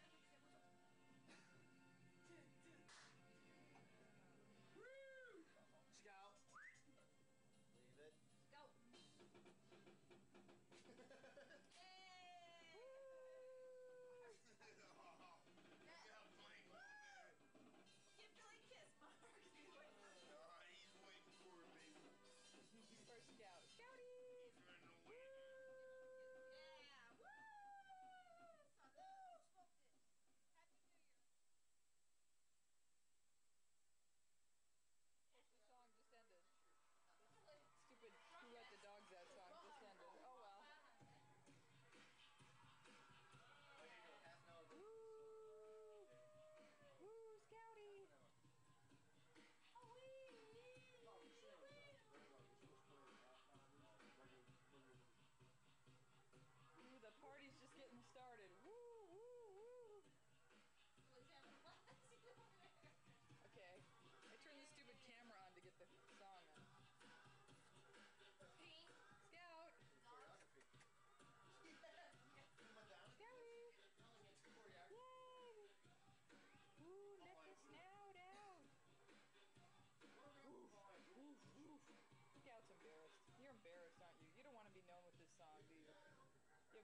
Scout. Leave it. Go. Give Billy a kiss, Mark. He's waiting for it, baby. For Scout. Scouty. Yeah. Woo!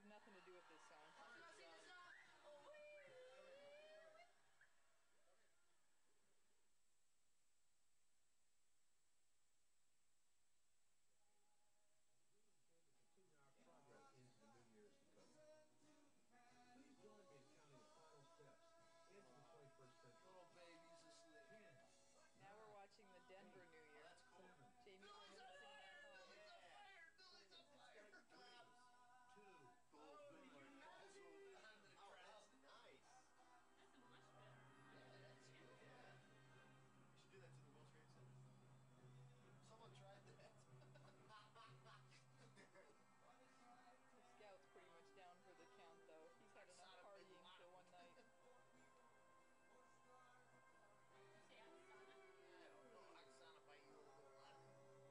nothing to do with this song. Continue our progress into the new years to come. Please join me in counting the final steps into the 21st century. Little baby's asleep. 10, Now we're watching the Denver New Year. That's cool. Jamie Billy's Foreman on sitting fire! at home. Billy's on fire! Billy's on fire! Claps! 2, Oh, did you know? I'm gonna cry. That's nice. That's a much better. Yeah, that's cool. Yeah. You should do that to the World Trade Center. Someone tried that. The Scout's pretty much down for the count, though. He's had enough partying for one night. Did you say Oksana? I don't know. Oksana by you, little one.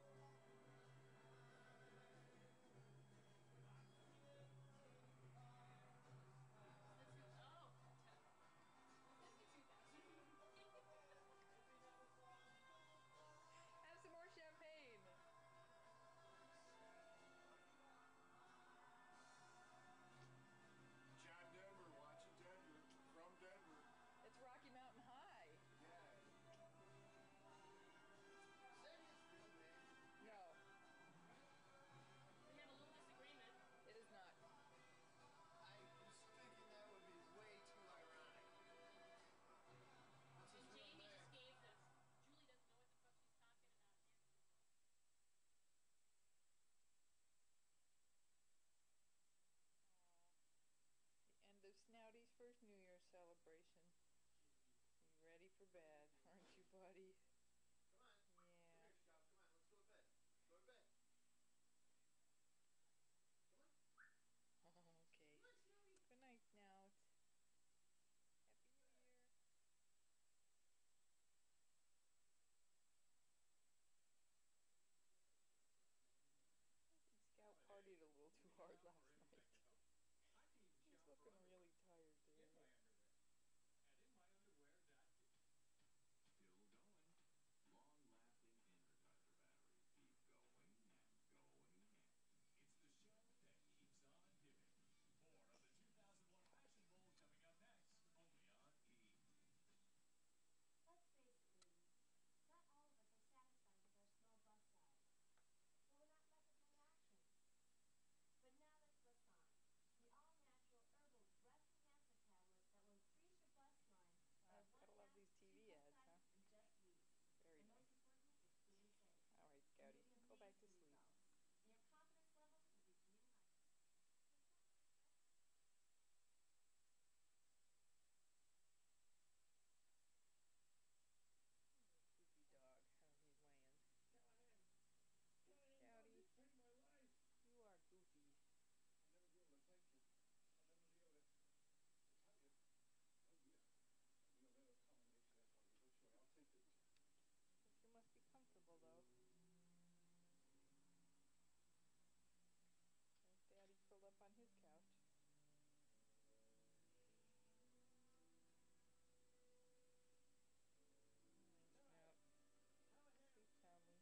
Have some more champagne. John Denver, watching Denver, from Denver. It's Rocky Mountain High. Yeah. Is that his real name? No, We have a little disagreement. it is not. I was thinking that would be way too ironic. What's his And real Jamie name? just gave this. Julie doesn't know what the fuck she's talking about. Here's the result. The end of Snouty's first New Year's celebration. You ready for bed, aren't you, buddy? Come on. Come Yeah. here, Scout. Come on, let's go to bed. Go to bed. Come on. Okay. Come on, Snouty. Good night, Snout. Happy New Year. I think Scout partied a little too hard last night. He's looking really tired today. In my underwear. And in my underwear, that still going. Long-lasting Energizer batteries keep going and going and... It's the show that keeps on giving. More of the 2001 Fashion Bowl coming up next, only on E! Let's face it, ladies. Not all of us are satisfied with our small bust size. So we're not left with many options. But now there's Blassan, the all-natural herbal breast enhancement tablet that will increase your bust line by Gotta love these TV ads, huh? in just weeks. Very And nice. most importantly, it's gluten safe. All right, Scouty, go back to sleep. And your confidence levels will reach new heights. Goofy dog, how he's laying. Scouty, Saved my life. you are goofy. I'll never be able to thank you. I'll never be able to tell you. Oh, yeah. You know, there's a combination that's on you. Sure, I'll take it. Guess you must be comfortable, though. There's Daddy curled up on his couch. Snout. Sleep soundly.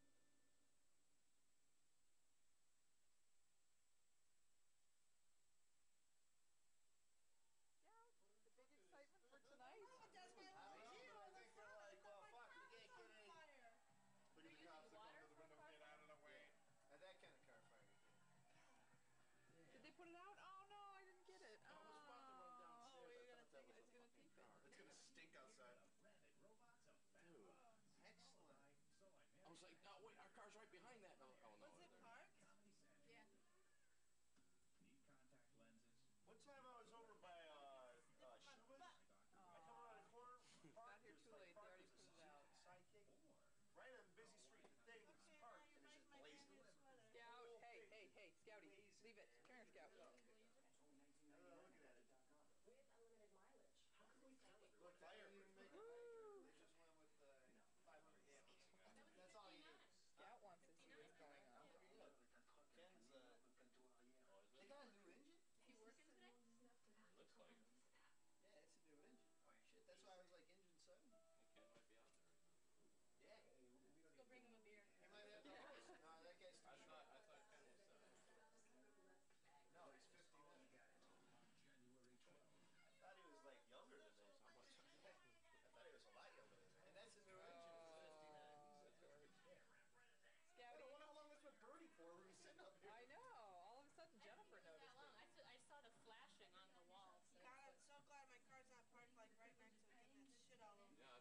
Scout, the big excitement for tonight. That's my I little think deal. they're like, well, fuck, we can't get any. Look at the cops that come to the window, get out of the way. At that kind of car fire, you can't. Did they put it out? Oh no, I didn't get it. I was about to run downstairs. Oh, I you're gonna thought that take it. was It's a gonna fucking tape it. car. It's gonna stink outside. Dude, excellent. I was like, no, wait, our car's right behind that. No, oh, no. Was it parked? Yeah. Need contact lenses. One time I was over by, Schuba's. I come around the corner, Got here too late. They already put it out. Sidekick. Right on a busy street. The thing is parked and it's just blazing. Scout, hey, Scouty, leave it. Come here, Scout. Looking at it. With unlimited mileage. How can we tell it? Look, fire. They just went with 500 damage. That's all you need. Scout wants to see what's going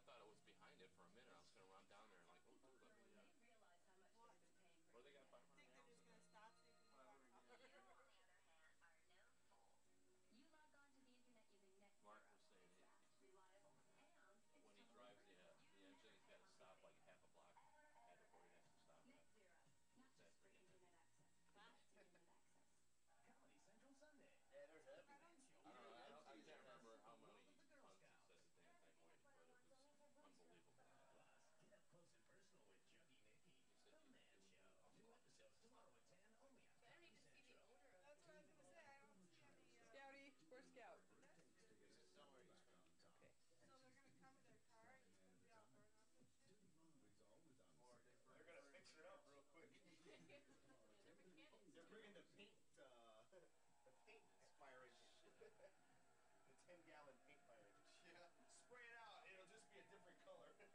thought it was behind it for a minute. I was gonna run down there and like, oh, dude, let me. They realize how much What? they've been paying for What do they got? internet. 500 Think they're gallons just in gonna there. stop so you can walk out? You, on the other hand, are no fool. You log on to the internet using NetZero. Mark was saying It's it, fast, reliable, and it's when he totally drives free. the Use engine, he's got to NetZero stop like today. half a block ahead before he has to stop. NetZero, not That just for forget that. internet access, but Huh? internet access. Comedy Central Sunday. Yeah, they're heavy. I don't see I don't know. Even I Nancy can't remember has- how many World of the Girl tons he Scouts. said the damn thing weighed, but it was unbelievable. Plus, get up close and personal with Juggy Nikki. He said The you- Man it would Show. be 2 episodes tomorrow at 10, only on Comedy Central. That's what I was gonna say. I don't see any. Scouty, where's Scout? He's somewhere he's gone. Okay. So they're gonna come in their car and it's gonna be all burned up and shit. More different. They're gonna fix it up real quick. They're bringing the paint, the paint fire engine. The 10-gallon paint fire engine. Yeah. Spray it out, it'll just be a different color. 5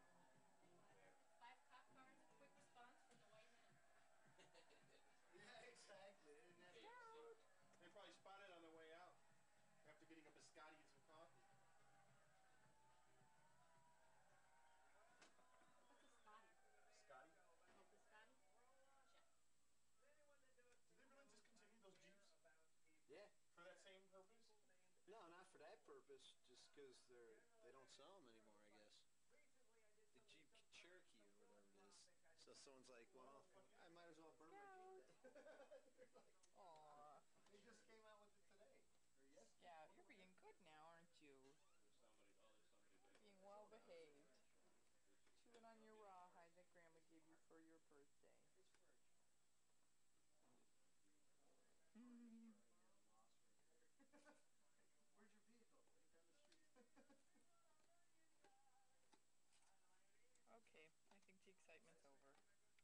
cop cars, quick response for the white men. Yeah, exactly. They didn't have to- Scout! They probably spotted on their way out after getting a biscotti and some coffee. What's a Scotty? Scotty? Oh, biscotti? Check. Did they really discontinue those Jeeps Yeah. for that same purpose? No, not for that purpose. Just because they don't sell them anymore, I guess. The Jeep Cherokee or whatever it is. So someone's like, well, I might as well burn my Jeep then. Aw. They just came out with it today or yesterday. Scout, you're being good now, aren't you? There's somebody. Oh, there's somebody back there. Being well behaved. Chewing on your rawhide that Grandma gave you for your birthday. Mm. Where's your vehicle? Right down the street. Okay, I think the excitement's over.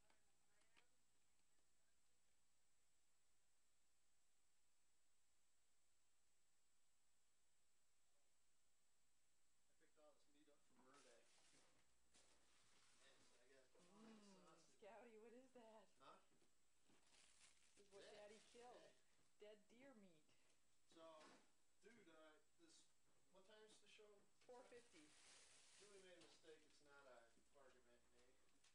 I picked all this meat up from Murday. And so I got sausage. Scouty, what is that? Huh? This is what Dead. Daddy killed. Dead. Dead deer meat. So, dude, this, what time is the show? 4:50. Julie made a mistake. It's not a target matinee.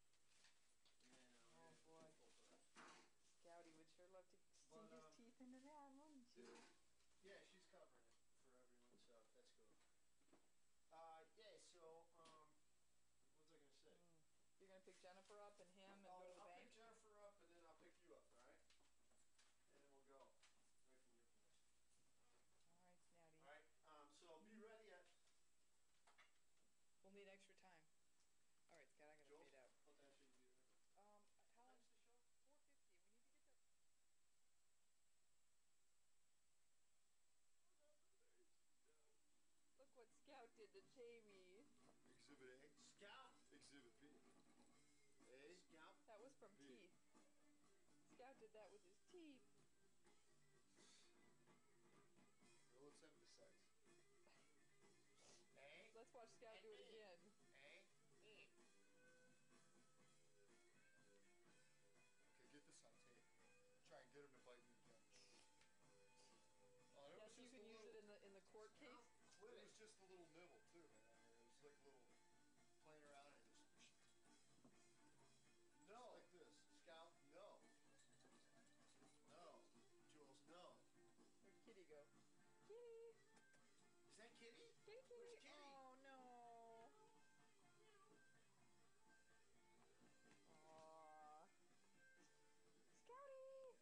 Oh, boy. Scouty would sure love to sink But, his teeth into that, wouldn't you? Yeah, she's covering it for everyone, so that's cool. Yeah, so, what was I gonna say? You're gonna pick Jennifer up and him and I'll go to the bank? pick Jennifer up and then I'll pick you up, alright? And then we'll go. Right from your place. Alright, Snouty. Alright, so be ready at We'll need extra time. Alright, Scott, I'm gonna Jules. fade out. What time should you be there? How long? Time's the show? 4:50. We need to get there. Look what Scout did to Jamie. Exhibit A. Scout! Exhibit B. A. Scout? That was from B. teeth. Scout did that with his teeth. Well, let's emphasize. A. Let's watch Scout do it again. A. E. Okay, get this on tape. Try and get him to bite me again. Oh, it was Yes, you just can a use little, it in the court case. Quit It it. was just a little nibble too, man. It was like a little playing around and just No. like this. Scout, no. No. Jules, no. Where'd Kitty go? Kitty! Is that Kitty? Kitty, kitty! Where's Kitty? Oh, no. Aww. Scouty!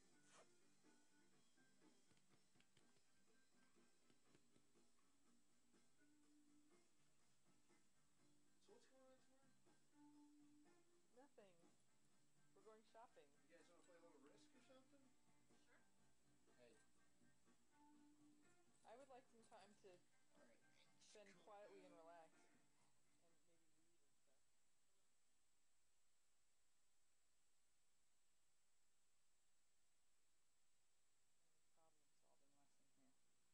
So what's going on tomorrow? Nothing. We're going shopping. You guys want to play a little Risk or something? Sure. Hey. I would like some time to Alright. spend quietly and relax. And maybe read and stuff. Problem-solving lesson here.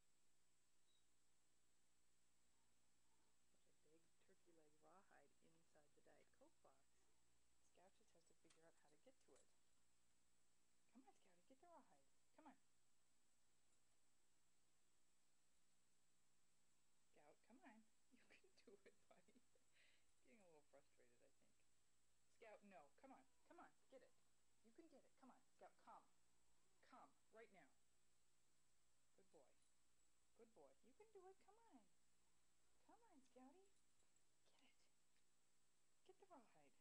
There's a big turkey leg rawhide inside the Diet Coke box. Scout just has to figure out how to get to it. Come on, Scouty, get the rawhide. Come on. Scout, come on. You can frustrated, I think. Scout, no. Come on. Come on. Get it. You can get it. Come on. Scout, come. Come. Right now. Good boy. Good boy. You can do it. Come on. Come on, Scouty. Get it. Get the rawhide.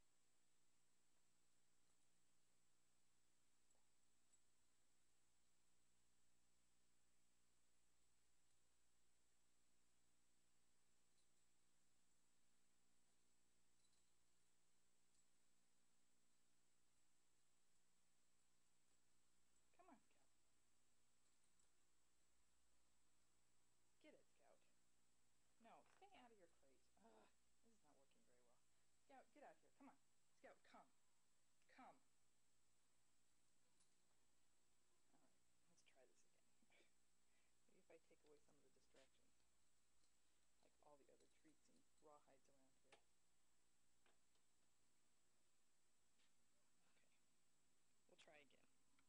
Come on, Scout. Get it, Scout. No, stay out of your crate. Ugh, this is not working very well. Scout, get out here. Come on. Scout, come. Come. Alright, let's try this again. Maybe if I take away some of the distractions. Like all the other treats and rawhides around here. Okay. We'll try again.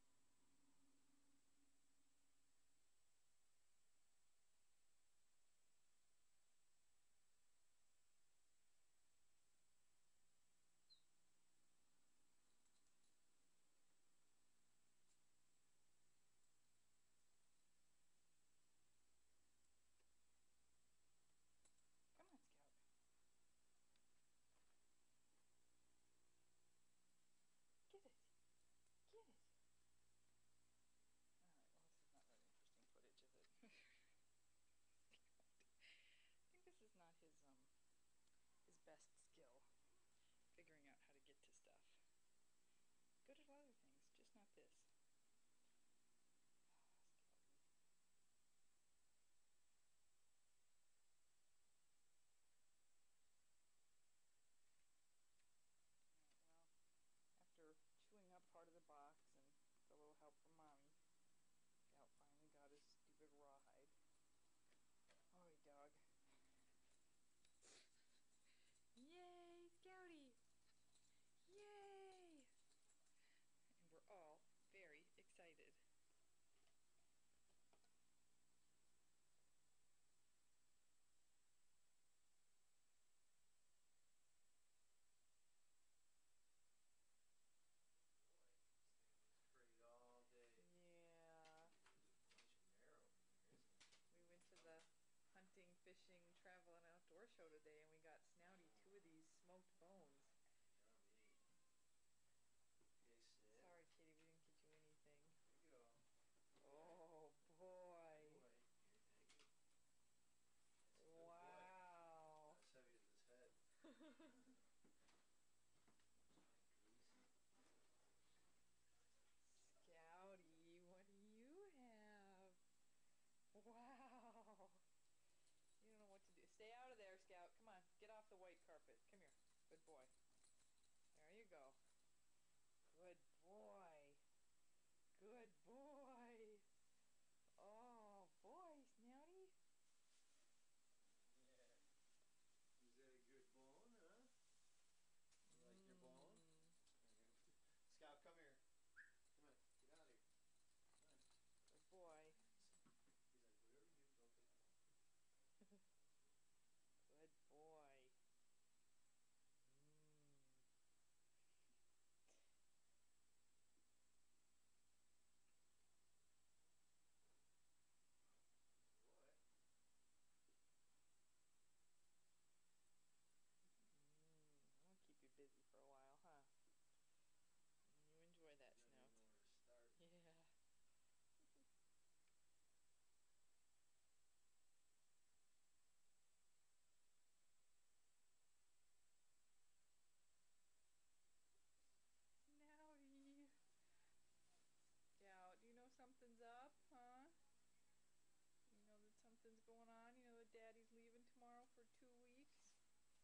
Come on, Scout. Get it. Get it. Alright, well this is not very interesting footage, is it? I think this is not his best skill. Figuring out how to get to stuff. Good at other things, just not this. Well, after chewing up part of the box and with a little help from Mommy, Scout finally got his stupid rawhide. Alright, dog. Yay, Scouty! Yay! And we're all very excited. All day. Yeah. Bunch of marrow in there, isn't it? We went to the hunting, fishing, travel, and outdoor show today, and we got Snouty 2 of these smoked bones. Yummy. Okay, sit. Sorry, Kitty, we didn't get you anything. There you go. Oh, boy. Boy, here, take it. That's a good Wow. boy. Not as heavy as his head. Scouty, what do you have? Wow. You don't know what to do. Stay out of there, Scout. Come on, get off the white carpet. Come here. Good boy. There you go. Good boy. Good boy. Oh, boy, Snouty. Yeah. Is that a good bone, huh? You like your bone? Scout, come here. Come on, get out of here. Come on. Good boy. He's like, whatever you do, don't take the bone. Good boy. Boy. That'll keep you busy for a while, huh? You enjoy that, You don't Snout. even know where to start. Yeah. Snouty. Scout, you know something's up, huh? You know that something's going on? You know that Daddy's leaving tomorrow for 2 weeks?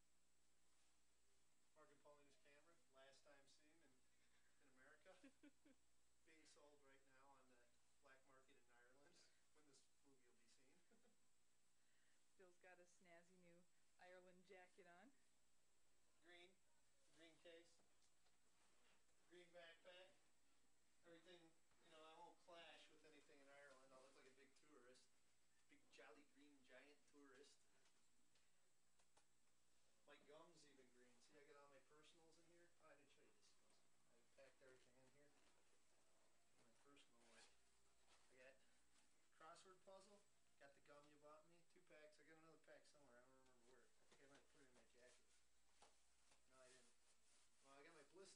Mark and Paulina's camera, last time seen in America. Being sold right now on the black market in Ireland when this movie will be seen. Bill's got a snazzy new Ireland jacket on. Green case, green backpack. Everything, you know, I won't clash with anything in Ireland. I'll look like a big tourist. Big jolly green giant tourist. My gum's even green. See, I got all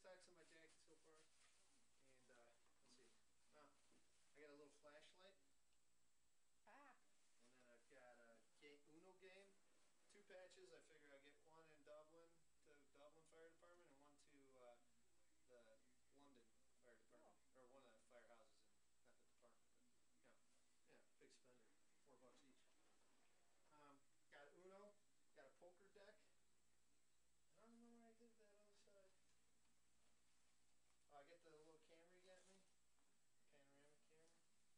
stocks on my jacket so far. And let's see. Well, I got a little flashlight. Ah. And then I've got a Uno game. 2 patches. I figure I get one in Dublin to Dublin Fire Department and one to the London Fire Department, or one of the firehouses in, not the department, but yeah, big spender, $4 each. Got Uno, got a poker deck. I don't know what I did with that other side. Oh, I get the little camera you got me, the panoramic camera.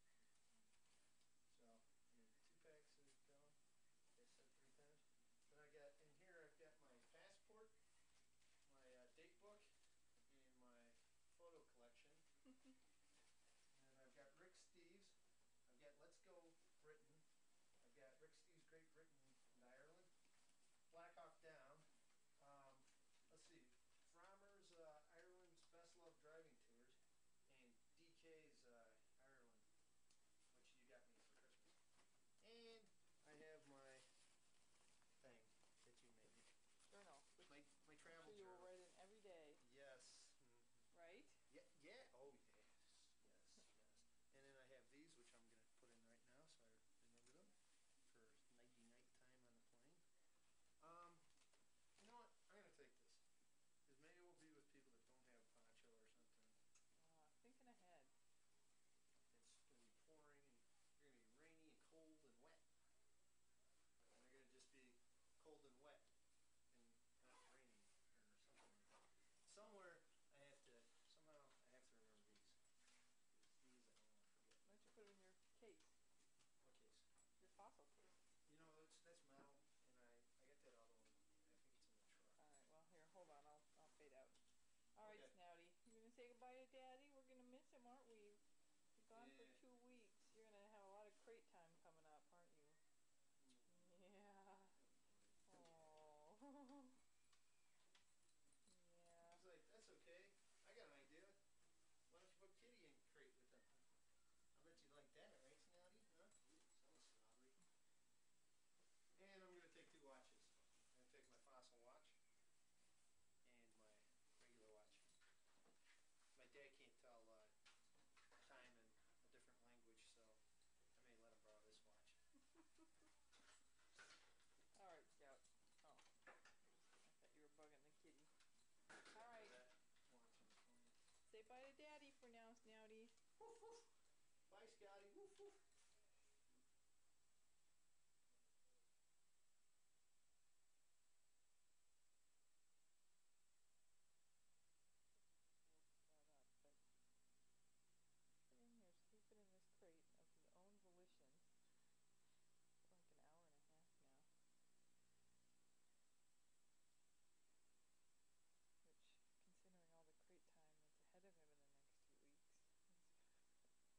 So, and 2 packs is gone. I said 3 times. Then I got in here. I've got my passport, my date book, and my photo collection. And I've got Rick Steves. I've got Let's Go Britain. I've got Rick Steves' Great Britain and Ireland. Black Hawk Down. Let's see. Frommer's Ireland's Best Loved Driving Tours, and DK's Ireland, which you got me for Christmas. And I have my thing that you made me. Journal. My travel So you will journal. write in every day. Yes. Right? Yeah. Oh, yes. And then I have these, which I'm going to put in right now, so I remember them for nighty-night time on the plane. You know what? I'm going to take this. Because maybe we'll be with people that don't have poncho or something. Thinking ahead. It's going to be pouring, and you're going to be rainy and cold and wet. And they're going to just be cold and wet and not raining or something like that. Somehow I have to remember these. These I don't want to forget. Why don't you put it in your case? What case? Your fossil case. You know, that's metal, and I got that other one. I think it's in the truck. Alright, well here, hold on, I'll fade out. Alright, Okay. Snouty. You gonna say goodbye to Daddy? We're gonna miss him, aren't we? We're gone for Yeah. 2 weeks. You're gonna have a lot of crate time coming up, aren't you? Yeah. Oh. Yeah. He's like, that's okay. I got an idea. Why don't you put Kitty in crate with them? I bet you'd like that, right, Snouty? Huh? Ooh, so snobbery. And I'm going to take 2 watches. I'm going to take my fossil watch and my regular watch. My dad can't tell time in a different language, so I may let him borrow this watch. Alright, Scout. Oh. I thought you were bugging the kitty. Alright. Say bye to Daddy for now, Snouty. Woof, woof. Bye, Scotty. Woof, woof. Scout up, but he's been in here sleeping in this crate of his own volition for like an hour and a half now. Which, considering all the crate time that's ahead of him in the next 2 weeks,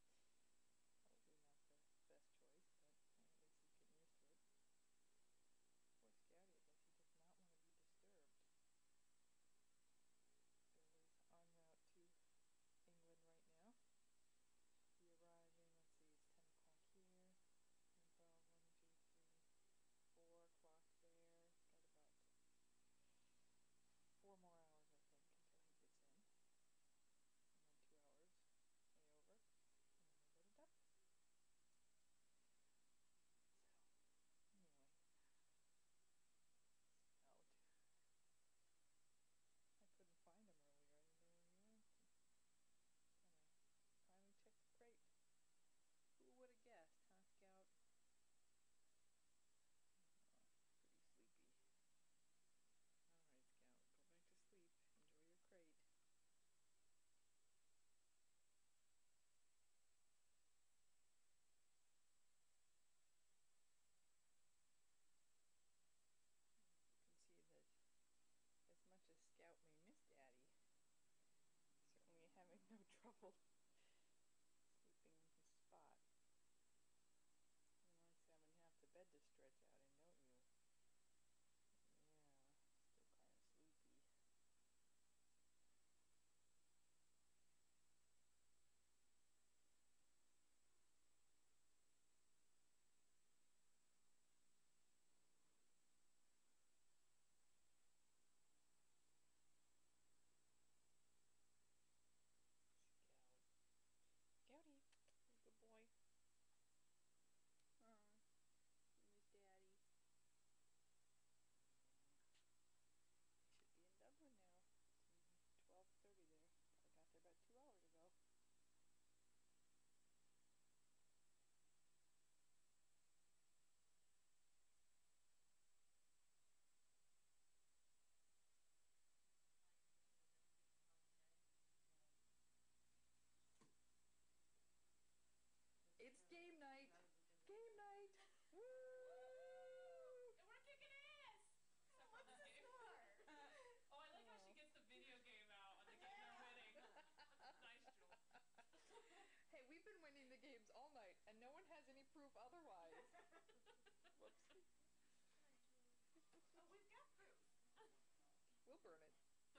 we've been winning the games all night, and no one has any proof otherwise. Whoopsie. Oh, we've got proof. We'll burn it.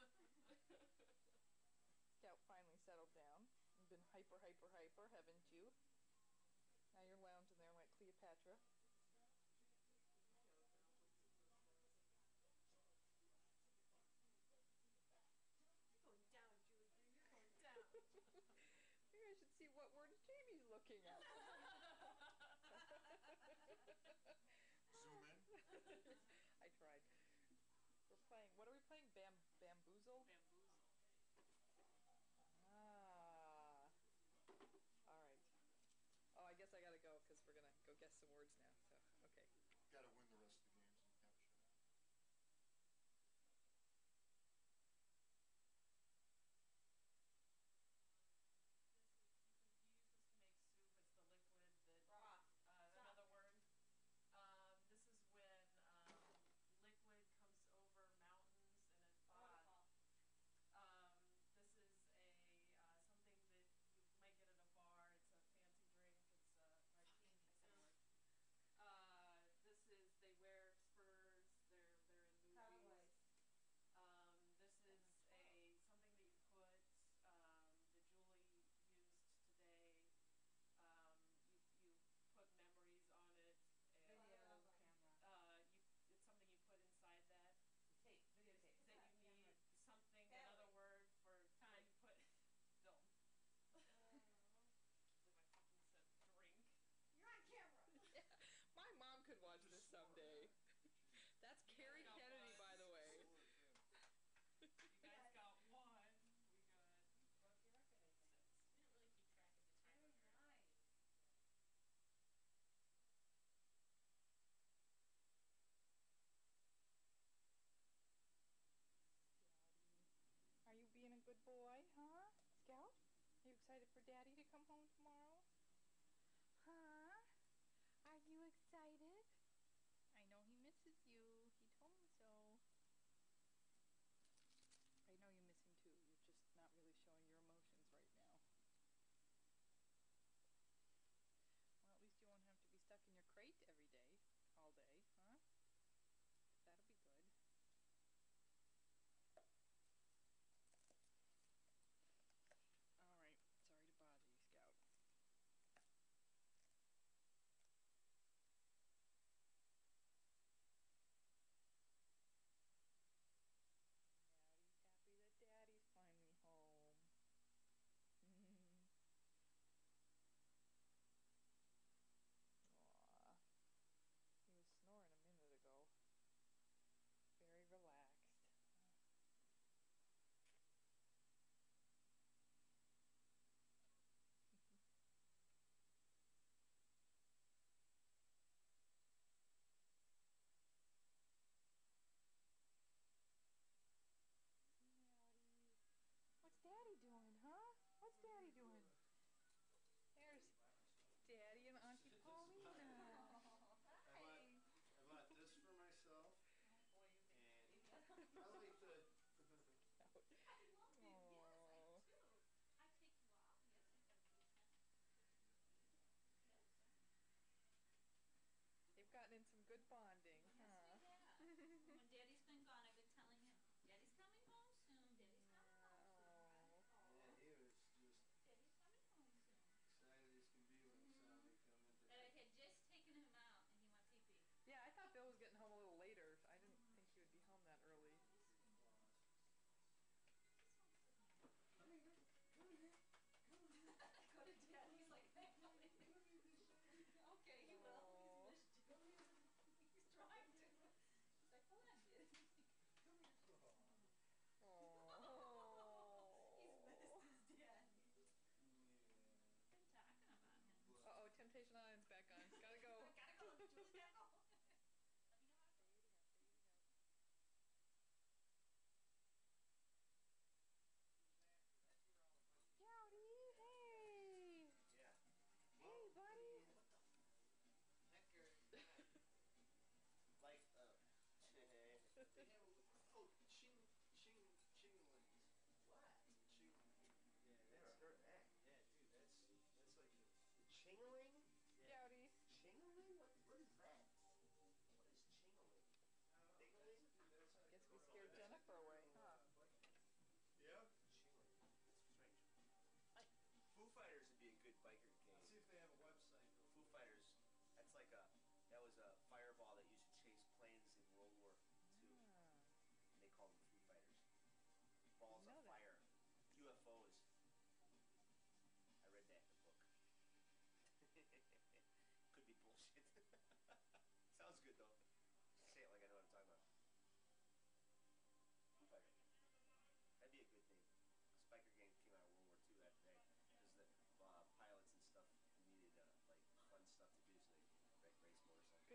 Scout finally settled down. You've been hyper, haven't you? Now you're lounging there like Cleopatra. You're going down, Julie Green. You're going down. Maybe I should see what words Jamie's looking at. Zoom in. I tried. We're playing. What are we playing? Bamboozle? Bamboozle. Ah. All right. Oh, I guess I gotta go because we're gonna go guess some words now. So, okay. Gotta win the rest of the games and have a shutout. You use this to make soup. It's the liquid that. Broth. Another word. This is when liquid comes over mountains and it thaws. Waterfall. This is something that you might get at a bar. It's a fancy drink. It's a martini. This is they wear spurs. They're in movies. Cowboys. This is something that you put that Julie used today. You put memories on it and Video camera. it's something you put inside that. Tape. Videotape. That you need something, Battery. another word for Time. when you put film. Like I fucking said drink. You're on camera. Yeah, my mom could watch this someday. That's Carrie got Kennedy, one. by the way. You guys got one. We got Broke your record, I think. 6. We didn't really keep track of the time. Very nice. Are you being a good boy, huh? Scout? Are you excited for Daddy to come home tomorrow? Huh? Are you excited? I know he misses you. He told me so. I know you miss him too. You're just not really showing your emotions right now. Well, at least you won't have to be stuck in your crate every day, all day, huh? That'll be good. All right. Sorry to bother you, Scout.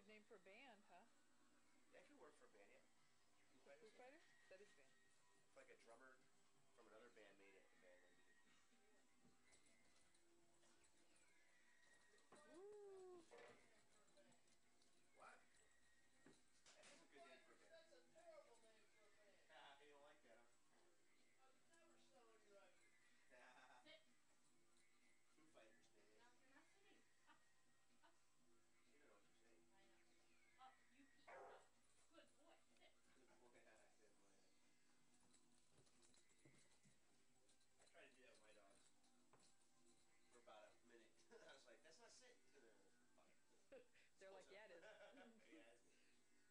Good name for a band, huh? That could work for a band, yeah. Foo The Foo Fighters, yeah. Fighters? That is a band. If like a drummer from another band made it a band, that'd be Woo! what? That is a good name for a band. That's a terrible name for a band. You don't like that, huh? I'm never selling you records. Sit. Foo Fighters, man. No, you're not sitting. Up. Up. She don't know what you're saying. I know. Up. You pee. Up. Good boy. Sit. Good boy, good boy. I tried to do that with my dogs for about a minute. I was like, that's not sit. Fuck. They're like, yeah, it is. Yeah, it's good.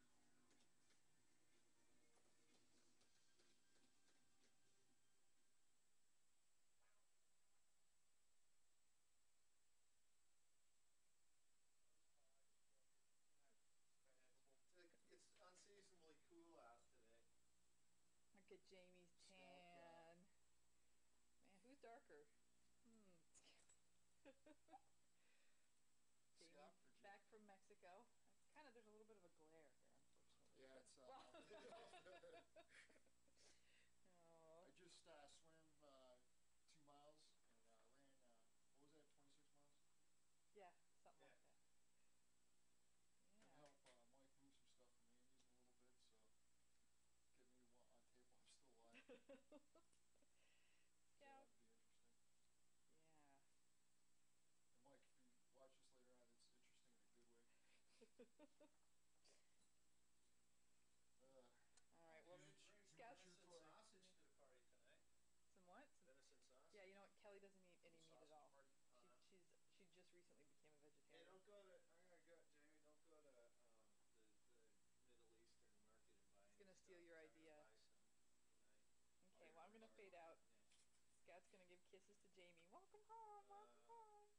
It's unseasonably cool out today. Look at Jamie's Scalp tan. Man, who's darker? Jamie, Scalp or Jim? back from Mexico. Kind of, there's a little bit of a glare here, unfortunately. Yeah, it's Well. Oh. I just swam 2 miles and ran what was that, 26 miles? Yeah, something Yeah. like that. To Yeah. help Mike move some stuff from Andy's a little bit, so get me on tape while I'm still alive. So Scout. that'd be interesting. Yeah. And Mike, if you watch this later on, it's interesting in a good way. All right. Well, Scout's Venison sausage to the party tonight. some what? Venison sausage. Yeah, you know what? Kelly doesn't eat any meat at all. Sausage party. She just recently became a Hey, vegetarian. don't go to. I'm gonna go, Jamie. Don't go to the Middle Eastern market and buy. He's gonna any steal stuff, your 'cause I'm idea. gonna buy some tonight. Okay, well, I'm gonna fade out. Yeah. Scout's gonna give kisses to Jamie. Welcome home. Welcome home.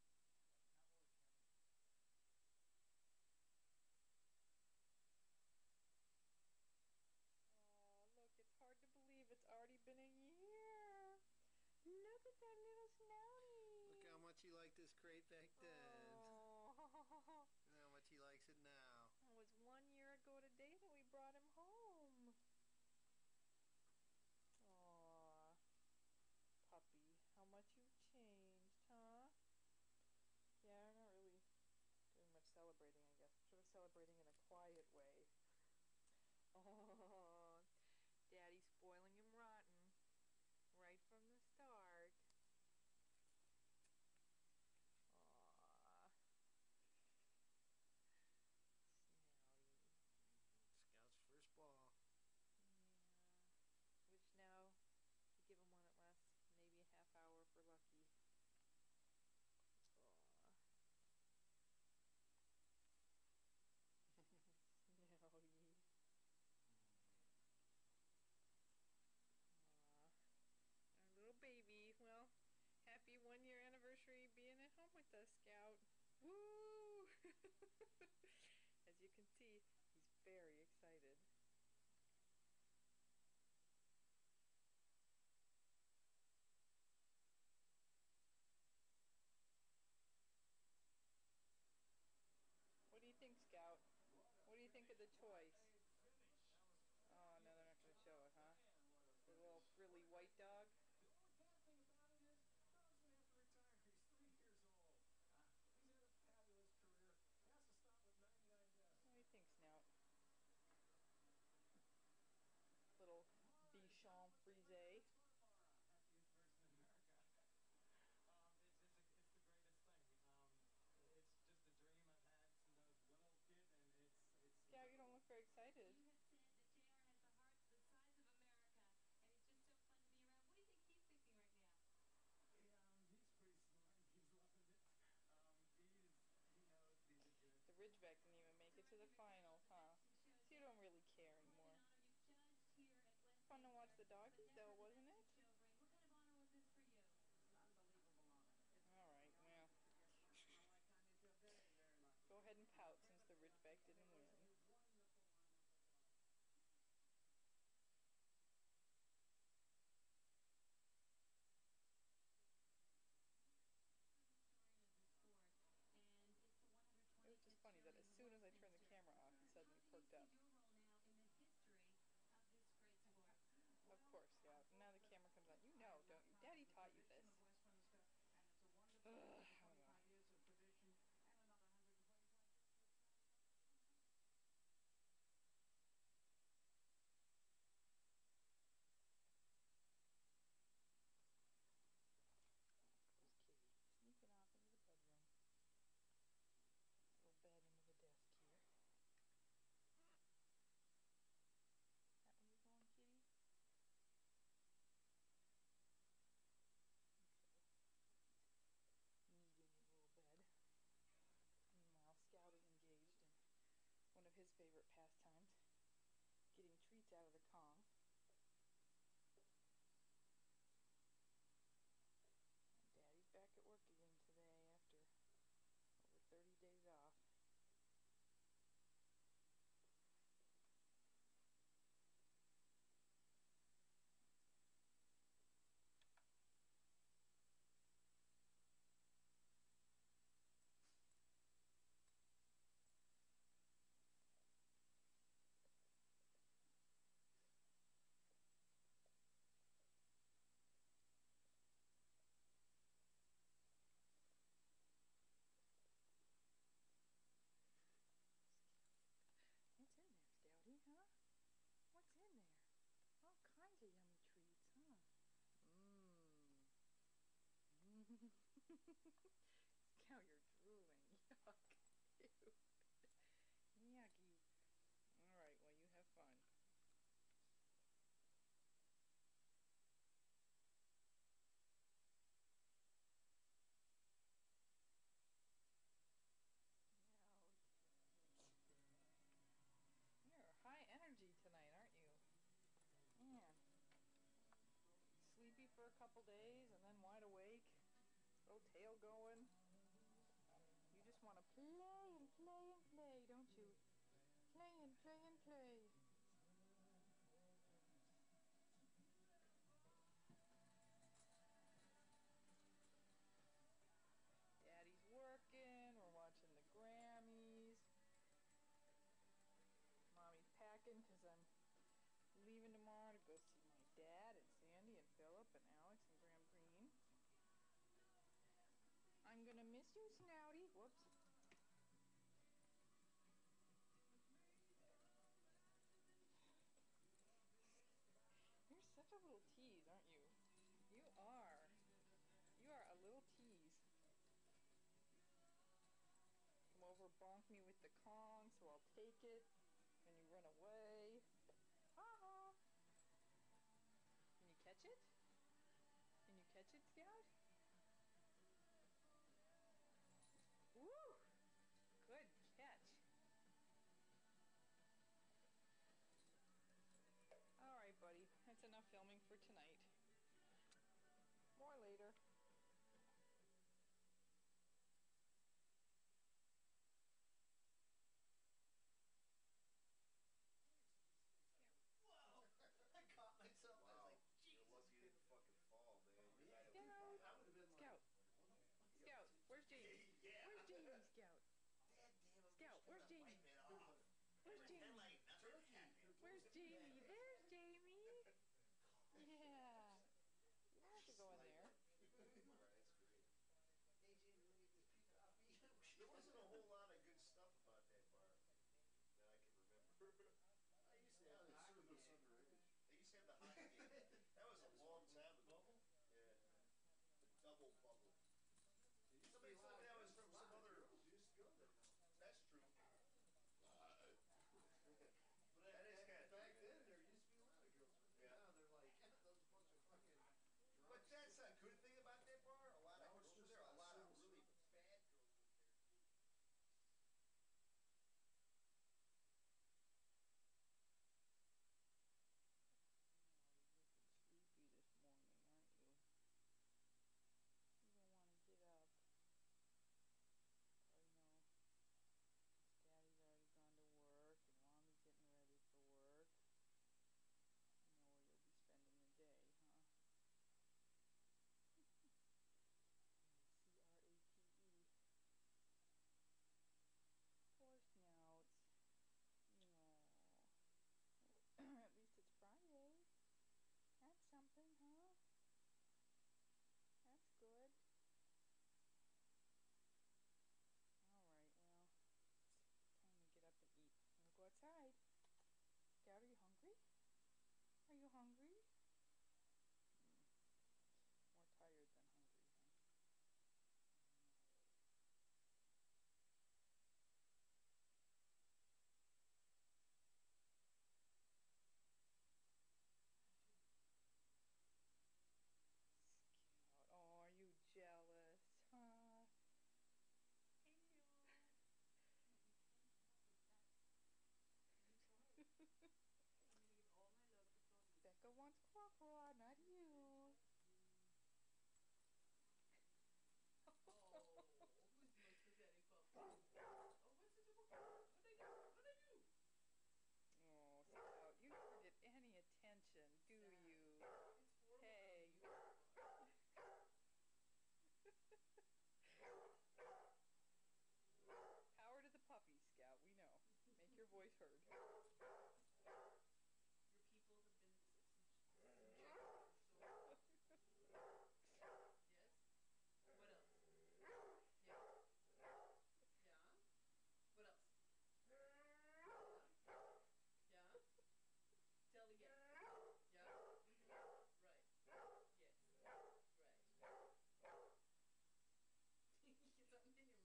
Oh, look, it's hard to believe it's already been a year. Look at that little snouty. Look how much he liked this crate back then. Oh. And how much he likes it now. It was 1 year ago today that we brought him home. Aw. Puppy, how much you've changed, huh? Yeah, we're not really doing much celebrating, I guess. Sort of celebrating in a quiet way. Oh, Daddy's spoiling him rotten. Right from the start. Aww. Snouty. Scout's first ball. Yeah. Which now, to give him one that lasts maybe a half hour for lucky. Aww. Snouty. Our little baby. Well, happy 1 year anniversary being at home with us, Scout. Woo! As you can see, he's very excited. What do you think, Scout? What do you think of the choice? Oh, no, they're not going to show it, huh? The little frilly white dog? The only bad thing about it is, dog's gonna have to retire. He's 3 years old. He's had a fabulous career. He has to stop with 99 deaths. What do you think, Snout? Little Bichon Frise. Happiest person in America. It's the greatest thing. It's just a dream I've had since I was a little kid, and it's. Scout, you don't look very excited. You have said that JR has the heart the size of America, and he's just so fun to be around. What do you think he's thinking right now? He's pretty smart. He's loving it. He knows these are good. The Ridgeback didn't even make it to the finals, huh? So you don't really care anymore. Fun to watch the doggies, though, wasn't it? What kind of honor was this for you? It's an unbelievable honor. All right, well. My lifetime is very, very lucky. Go ahead and pout since the Ridgeback didn't win. It was just funny that as soon as I turned the camera you're drooling. Yuck. Ew. Yucky. Alright, well, you have fun. You're high energy tonight, aren't you? Man. Sleepy for a couple days and then wide awake. Little tail going. You just want to play and play and play, don't you? Play and play and play. Daddy's working. We're watching the Grammys. Mommy's packing because I'm leaving tomorrow to go see my dad and Sandy and Philip and Alex and Graham Greene. I'm gonna miss you, Snouty. Whoops. You're such a little tease, aren't you? You are. You are a little tease. Come over, bonk me with the Kong, so I'll take it. And you run away. Ha-ha. Can you catch it? Can you catch it, Scout? Woo! Good catch. Alright, buddy. That's enough filming for tonight. More later. Whoa! I caught myself. I was like, Jesus. You're lucky you didn't fucking fall, man. Scout! I would have been Scout! Scout, where's Jamie? Yeah. Where's Jamie, Scout? Dad damn, I'm Scout, just where's gonna Jamie? wipe it off. Where's Pretend Jamie? like nothing happened. Where's Jamie? There's Jamie. Yeah. You don't have to go in there. Right, that's great. Hey, Jamie, look at this coffee. There wasn't a whole lot of good stuff about that bar that I can remember. I used to Yeah, have they the hockey served us game. underage. They used to have the hockey game. That was a long time ago. Bubble? Yeah. The double bubble. There used to Somebody be a told lot me that of was from a lot some of other. girls used to go there now. That's true. But That is kinda back true, then, yeah. there used to be a lot of girls. Yeah. Now they're like, those bunch of fucking drunks. But that's a good thing about that bar. A lot Now of it's girls just there. A lot of civil really service. bad girls live there. You're looking sleepy this morning, aren't you? You don't want to get up. I know. Daddy's already gone to work and Mommy's getting ready for work. I know where you'll be spending the day, huh? C-R-A-T-E. Poor Snouts. Aww. At least it's Friday. That's something, huh? That's good. Alright, well, time to get up and eat. We'll go outside. Scout, are you hungry? Are you hungry? More tired than hungry, huh? Scout, oh, are you jealous, huh? Becca wants Quackra, not you. Oh, who's the most pathetic puppy? Oh, what's the double? What'd I do? What'd I do? Oh, Scout, you never get any attention, do you? It's horrible. Hey. Power to the puppies, Scout, we know. Make your voice heard. Your people have been subjected for so long. Yes? What else? Yeah. Yeah? What else? Yeah? Yeah? Tell it again. Yeah? Right. Yes. Right. You get something in your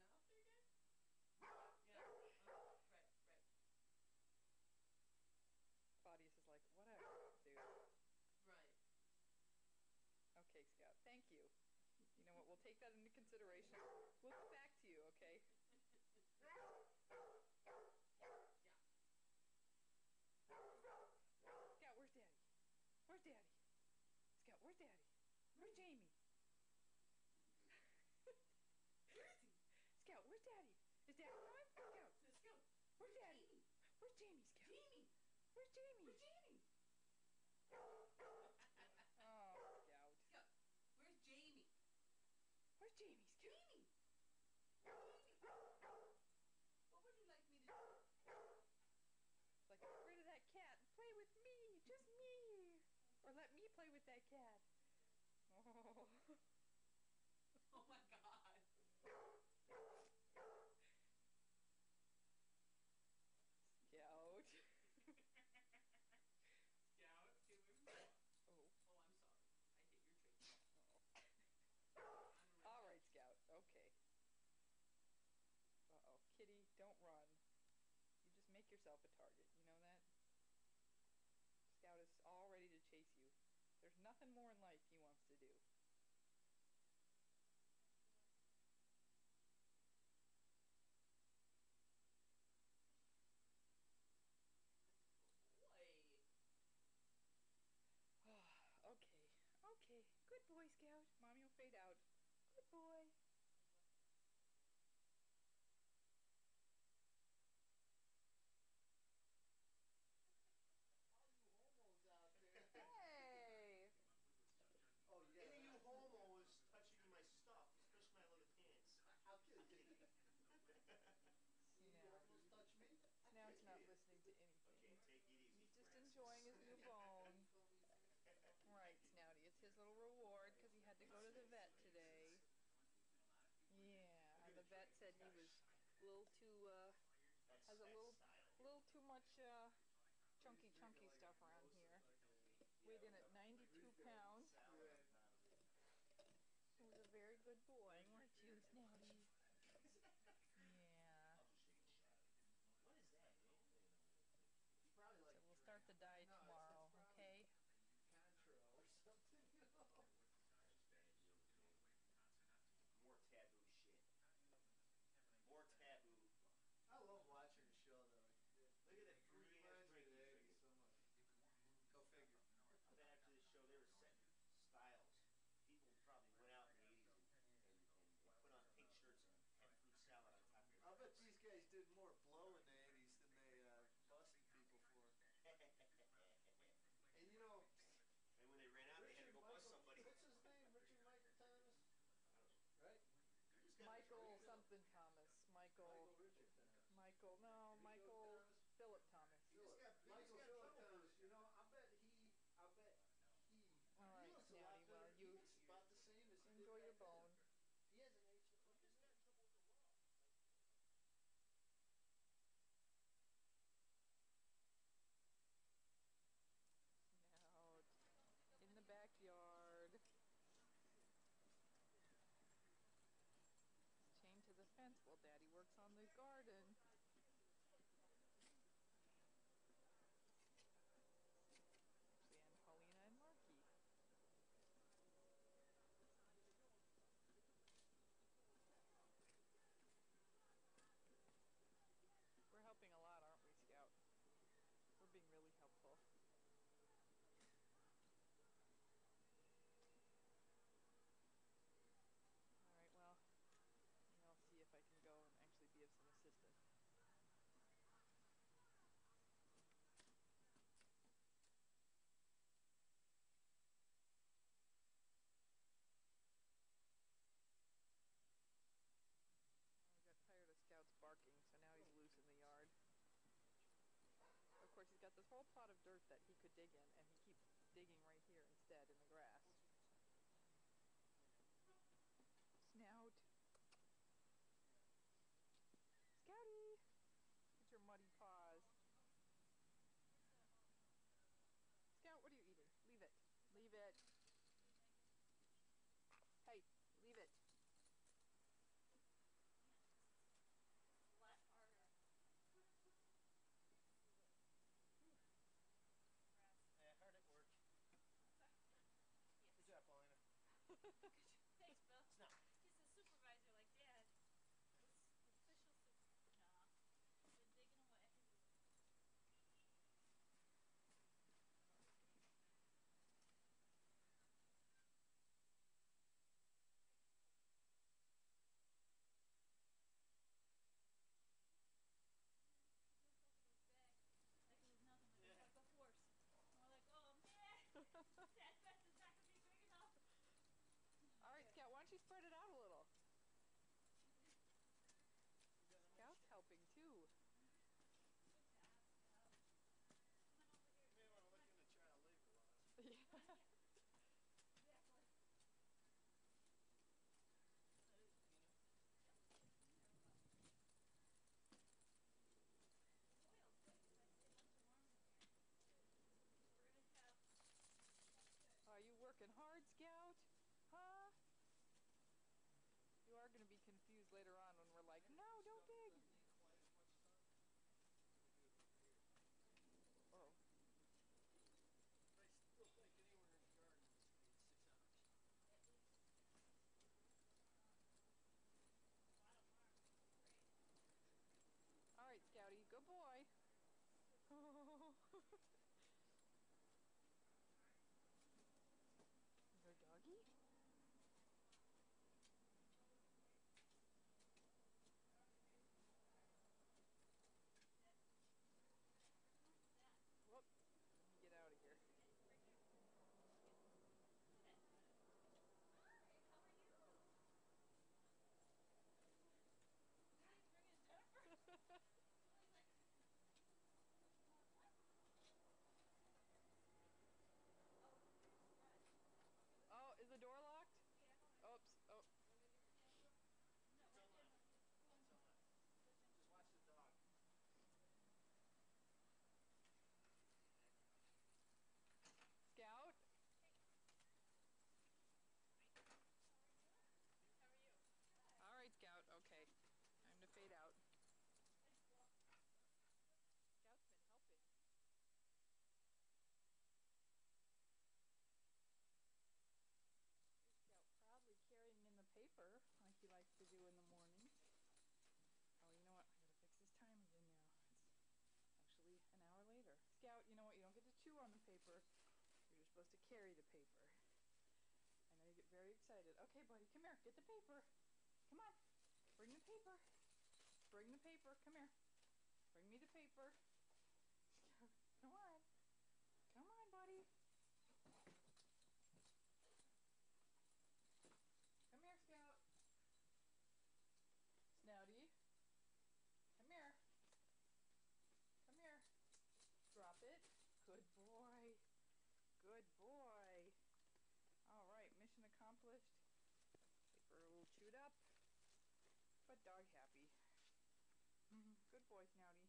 Okay, Scout. Thank you. You know what? We'll take that into consideration. We'll get back to you, okay? Scout, where's Daddy? Where's Daddy? Scout, where's Daddy? Where's Jamie? Scout, where's Daddy? Is Daddy coming? Scout. Scout. Where's Daddy? Where's Jamie, Scout? Jamie. Where's Jamie? Where's Jamie? Oh, Scout. Scout. Where's Jamie? Where's Jamie, Scout? Jamie. Jamie. What would you like me to do? Like, get rid of that cat and play with me. Just me. Or let me play with that cat. Oh. Oh my God. Scout. Scout, give me more. Oh. Oh, I'm sorry. I hit your trademark. All right, Scout. Okay. Uh-oh. Kitty, don't run. You just make yourself a target. You know that? Scout is all ready to chase you. There's nothing more in life he wants to do. Boy. Okay. Okay. Good boy, Scout. Mommy will fade out. Good boy. All you homos out there. Hey! Oh, you Any of you got homos touching my stuff, especially my leather pants. I'll kill you. See, you almost touched me. Snout's not listening to anything. Okay, take it easy, He's just Francis. enjoying his new bone. Right, Snouty. It's his little reward because he had to go to the vet today. Yeah, the vet said he was a little too, has a little too much, chunky stuff around here. Weighed in at 92 pounds. He was a very good boy, weren't you, Snouty? Yeah. What is that, man? It's probably like So we'll start the diet tomorrow, okay? Contra or something, you know? More taboo shit. More taboo. I love watching the show, though. Look at that fruity ass drink he's drinking. So much. Go figure. I bet after this show they were setting styles. People probably went out in the 80s and put on pink shirts and had fruit salad on top of their I bet shirts. these guys did more blow in the 80s than they busted people for. And you know, And when they ran out, they had to go bust somebody. What's his name? Richard Michael Thomas? Right? Michael something Thomas. Michael Richard Thomas. Michael Philip Thomas. Michael Philip Thomas. You know, I bet he All right, looks a lot Snouty, well, better. He you looks about the same as he did enjoy your back then. bone. He hasn't aged a fucking bit. Out in the backyard. Chained to the fence while Daddy works on the garden. And Paulina and Marky. We're helping a lot, aren't we, Scout? We're being really helpful. Alright, well, I'll see if I can go and actually be of some assistance. I got tired of Scout's barking, so now he's loose in the yard. Of course, he's got this whole plot of dirt that he could dig in, and he keeps digging right here instead in the grass. Snout. Scouty! Get your muddy paws. Scout, what are you eating? Leave it. Leave it. Hey, leave it. What harder? Yeah, hard at work. Yes. Good job, Paulina. Thanks, Bill. Snap. He's a supervisor like Dad. Official super. Nah. Been digging away. Like it was nothing, but it was like a horse. And we're like, oh man, that fence is not gonna be big enough. All right, Scout, why don't you spread it out a little? Scout's helping too. Good job, Scout. Come on over here. You may want to look into child labor laws. Yeah. Exactly. The oil's good because I stay nice and warm in here. We're gonna have. Are you working hard, Scout? Huh? You are going to be confused later on when we're like, no, don't dig. Doesn't need quite as much sun. We do it over here. Oh. I still think anywhere in the garden needs to be at 6 hours. At least. Bottom arm looks great. All right, Scouty, good boy. Oh. Is there a doggy? Whoop. Let me get out of here. Hi, how are you? Julie's bringing Jennifer. Julie's like, what? Oh, there's Fred. Oh, is the door locked? Yeah. Oops. Oh. No, Until we're now. Until now. Just watch the dog. Scout? How are you? All right, Scout. Okay. Time to fade out. Scout's been helping. Here's Scout proudly carrying in the paper like he likes to do in the morning. Oh, you know what? I gotta fix this time again now. It's actually an hour later. Scout, you know what? You don't get to chew on the paper. You're just supposed to carry the paper. I know you get very excited. Okay, buddy, come here. Get the paper. Come on. Bring the paper. Bring the paper. Come here. Bring me the paper. Come on. Come on, buddy. Come here, Scout. Snouty. Come here. Come here. Drop it. Good boy. Good boy. All right, mission accomplished. Paper a little chewed up, but dog happy. Good boy, Snouty.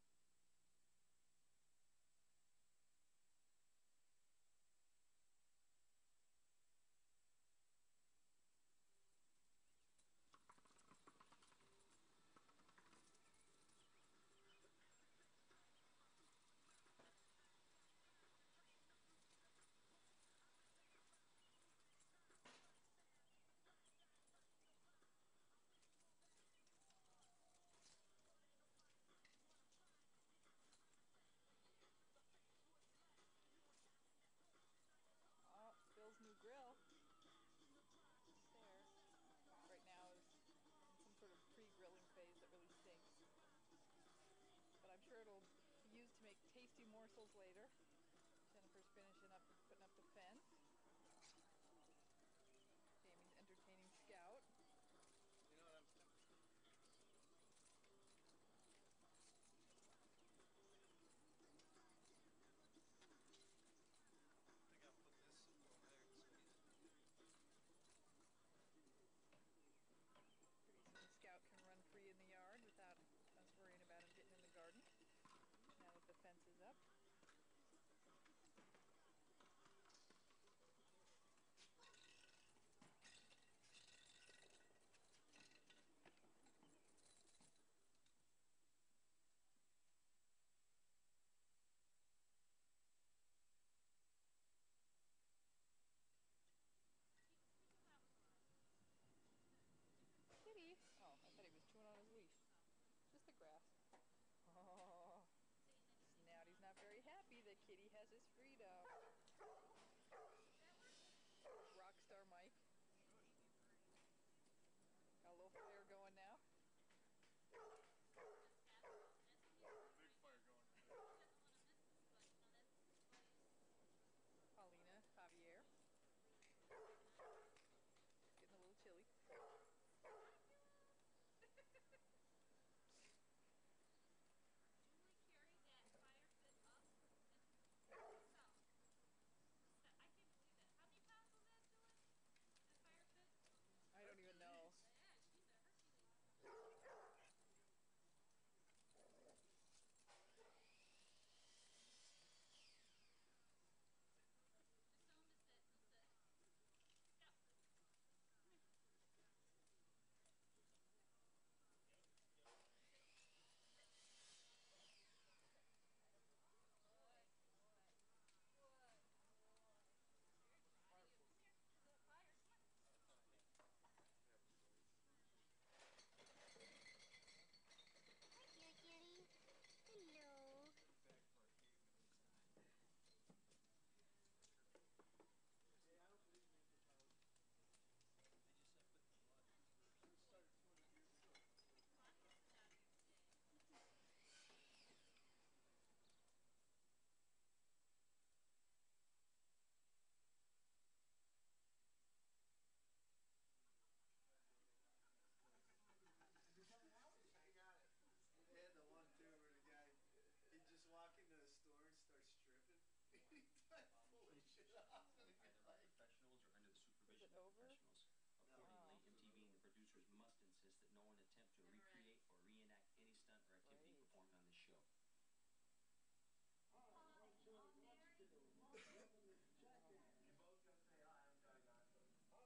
Oh, Bill's new grill. There. Right now is in some sort of pre-grilling phase that really stinks. But I'm sure it'll be used to make tasty morsels later. Jennifer's finishing up and putting up the fence. Jamie's entertaining Scout. You know what I'm thinking? I think I'll put this over there so he's... Pretty soon Scout can run free in the yard without us worrying about him getting in the garden. Now that the fence is up. his freedom. Rockstar Mike. Got a little fire going now. Big fire going in there. Paulina, Javier. Getting a little chilly. Julie carried that fire pit up and herself. I can't believe that. How many pounds was that, Julie? That fire pit? I don't even know. Yeah, she's a Hercules. Hi, dear kitty. Hello. Hey, I don't believe in anthropology. I just said put the blood. It started 200 years ago. I got it. They had the one too where the guy, he'd just walk into the store and start stripping. He'd like pull his shit off and he'd Either like, professionals or under the supervision it of over? professionals. Accordingly, MTV and the producers must insist that no one attempt to recreate or reenact any stunt or activity Right. performed on this show. You both gotta say hi. I'm Johnny Knoxville.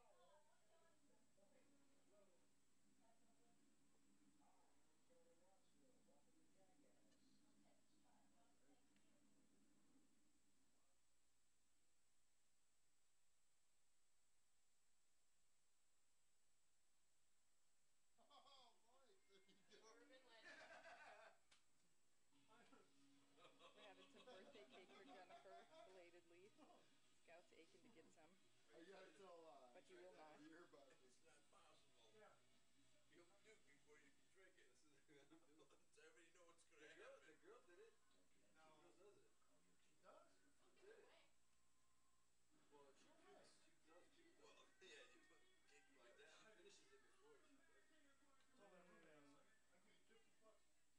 Oh, Mike, there you go. We're having some birthday cake for Jennifer, belatedly. Scout's aching to get some, I gotta tell, but he will not. Javier about this. It's not possible. Yeah. You'll puke before you can drink it. Everybody know what's gonna the happen. girl did it. No. The girl does it. She does? She did it. Well, she pukes. She does puke. Well, yeah, you put cake like She that. finishes it before she does it. Told her I'll give you $50.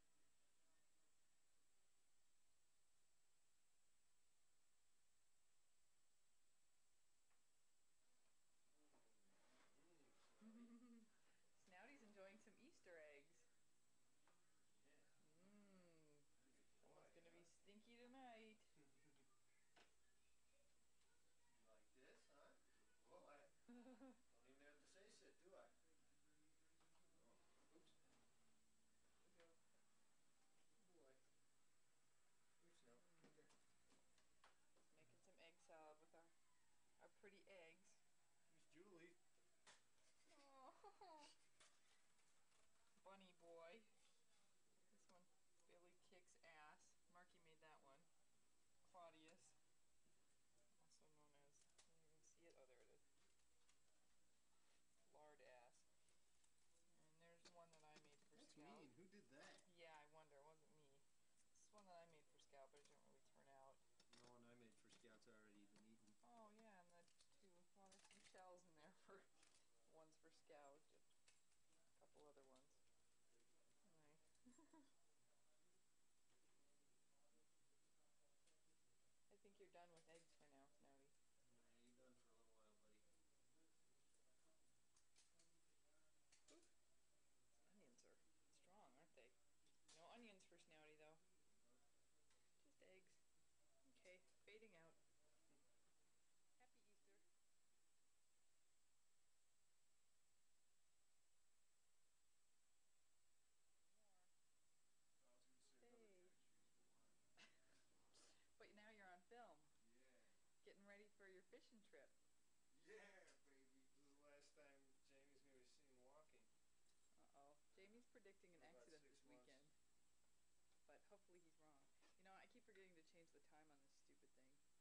Snouty's enjoying some Easter eggs. Yeah. Mmm. Someone's Boy, gonna be huh? stinky tonight. You like this, huh? Good boy. Don't even have to say sit, do I? Oh, oops. There we go. Good boy. Here, Snow. Come here. Making some egg salad with our pretty eggs. Here's Julie. Oh, bunny boy. This one, Billy kicks ass. Marky made that one. Claudius, also known as, can you even see it? Oh, there it is. Lard ass. And there's one that I made for That's Scout. mean. Who did that? Yeah, I wonder. It wasn't me. This is one that I made for Scout, but it didn't really turn out. The one I made for Scout's already been eaten. Oh, yeah, and the two. Well, there's some shells in there for ones for Scout. A couple other ones. Nice. I think you're done with eggs for now, Snouty. Nah, you're done for a little while, buddy. Ooh. These onions are strong, aren't they? No onions for Snouty, though. Just eggs. Okay, fading out. Happy Easter. I was gonna say another Fade. kind of cheese, but why? But now you're on film. Yeah. Getting ready for your fishing trip. Yeah, baby. This is the last time Jamie's gonna be seen walking. Uh-oh. Jamie's predicting an For about accident 6 this months. weekend. But hopefully he's wrong. You know, I keep forgetting to change the time on this stupid thing.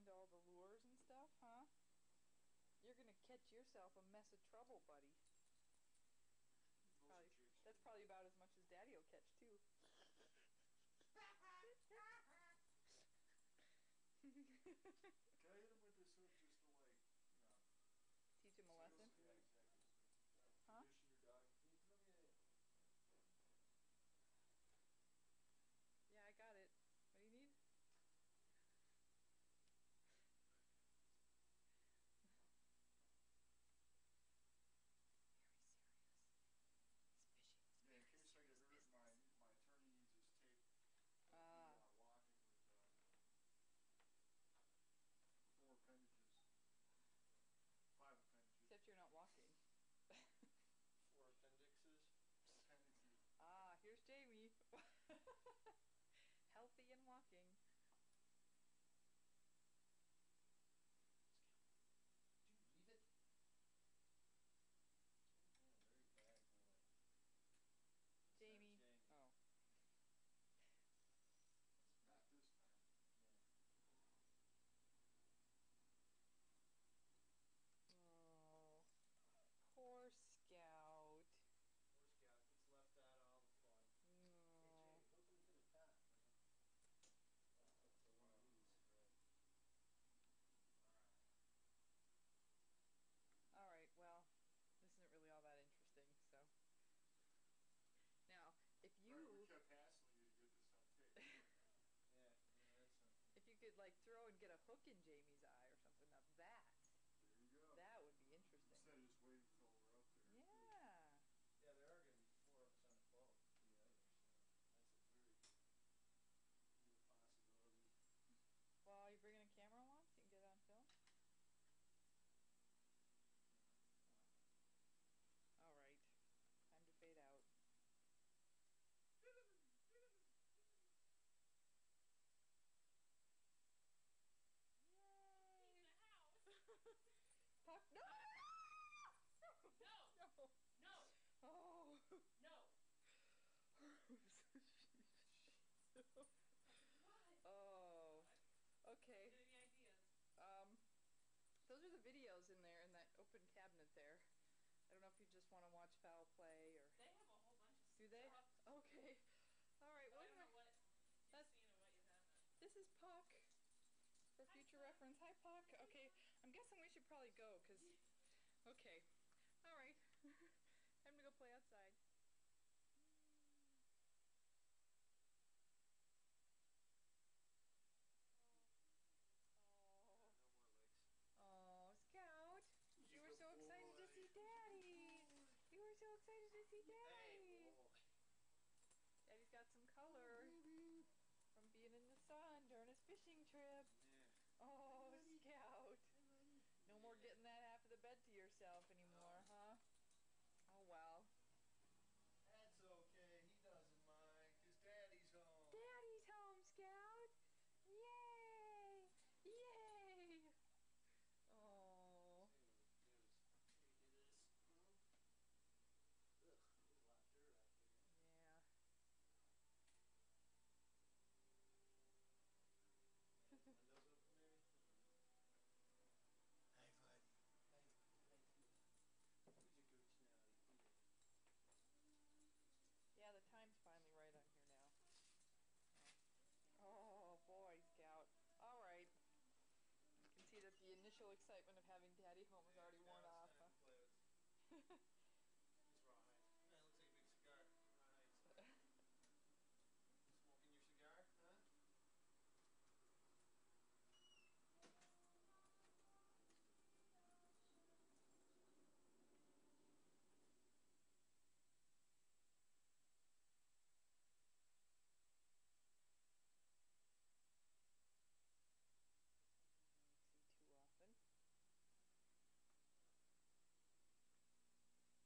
onto all the lures and stuff, huh? You're gonna catch yourself a mess of trouble, buddy. That's probably about as much as Daddy'll catch, too. Can I hit him with this hook just to like, Teach him a lesson? Yeah, exactly. Huh? Condition your dog. Can you throw me a... Yeah, I got it. What do you need? Yeah, in case I get hurt, my attorney needs his tape. Walking with 4 appendages. 5 appendages. Except you're not walking. 4 appendixes. Appendages. Ah, here's Jamie. Healthy and walking. Did you leave it? Oh, very bad boy. Jamie. Oh. Not this time. Oh. Poor Scout. Poor Scout gets left out of all the fun. No. Hey, Jay, hook him to the top, man. Up to one of these. Alright, well, this isn't really all that interesting, so. Now, if you... Right, we kept hassling you to get this on tape. Yeah, that's something. If you could, like, throw and get a hook in Jamie's eye or something, now that... There you go. That would be interesting. Instead of just waiting until we're up there. Yeah. Yeah, there are going to be 4 of us on the boat together, so that's a very real possibility. Well, are you bringing a camera along so you can get it on film? Alright. Time to fade out. Yay! Puck, no! No! No! No! Oh! No! What? Oh. Okay. What are the ideas? Those are the videos in there, in that open cabinet there. I don't know if you just want to watch foul play or... They have a whole bunch of Do they? stuff. Okay. Alright, So well, I don't know what you've seen or what you haven't. this is Puck. For future reference. Hi, Puck. Okay, I'm guessing we should probably go, because... Okay. Alright. Time to go play outside. No more licks. Oh, Scout. You were so excited to see Daddy. You were so excited to see Daddy. Hey, boy. Daddy's got some color from being in the sun during his fishing trip. Yeah. Oh, Scout. No more getting that half of the bed to yourself anymore, huh? Oh, well. That's okay. He doesn't mind, because Daddy's home. Daddy's home, Scout. Yay. Yay. Oh. Ugh, there's a lot of dirt out there. Yeah. Windows open, maybe? Hi, buddy. Hi, who's your gooch now? Yeah, the time's finally right on here now. Oh, boy, Scout. Alright. You can see that the initial excitement of having Daddy home is already worn off, huh? It's rawhide. Man, looks like a big cigar. Rawhide. Smoking your cigar, huh? See too often.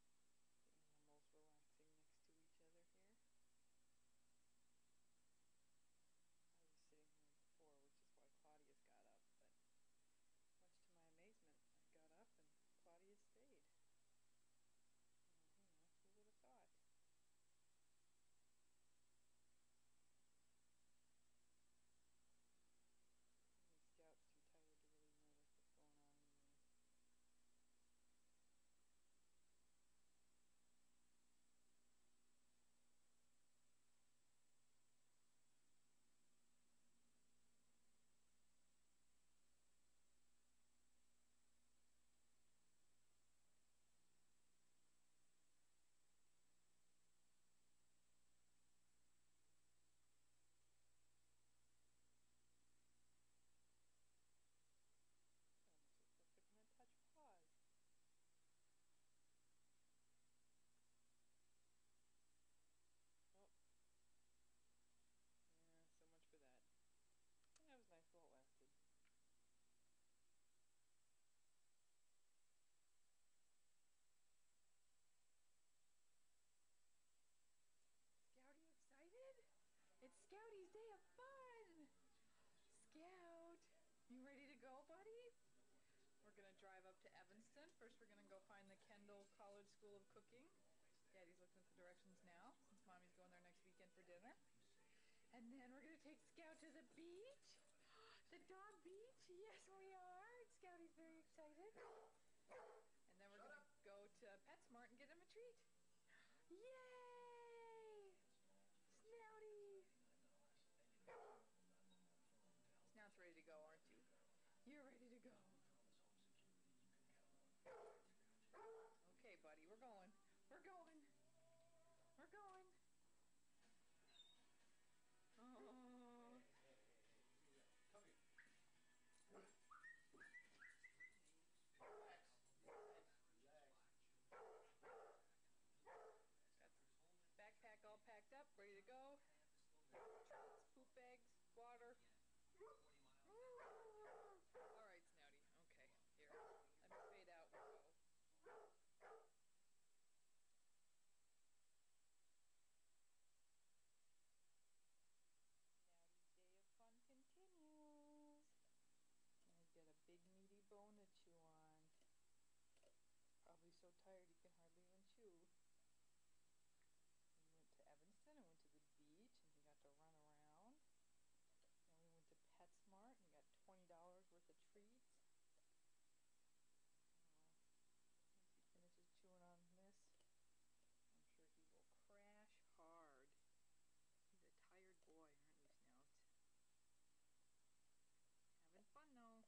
First, we're gonna go find the Kendall College School of Cooking. Daddy's looking at the directions now, since Mommy's going there next weekend for dinner. And then we're gonna take Scout to the beach. The dog beach? Yes, we are. Scouty's very excited. And then we're gonna go to PetSmart and get him a treat. Yay! Snouty! Snout's ready to go, aren't you? You're ready to go. Okay, buddy, we're going. We're going. We're going. Oh. Come here. Got backpack all packed up, ready to go. Treats, poop bags, water. All right, Snouty. Okay, here. Let me fade out. We'll go. Snouty's day of fun continues. He's got a big meaty bone to chew on. Probably so tired he can hardly even chew. We went to Evanston and went to the beach and he got to run around. Then we went to PetSmart and he got $20 worth of treats. Once he finishes chewing on this, I'm sure he will crash hard. He's a tired boy, aren't you, Snout? Having fun though.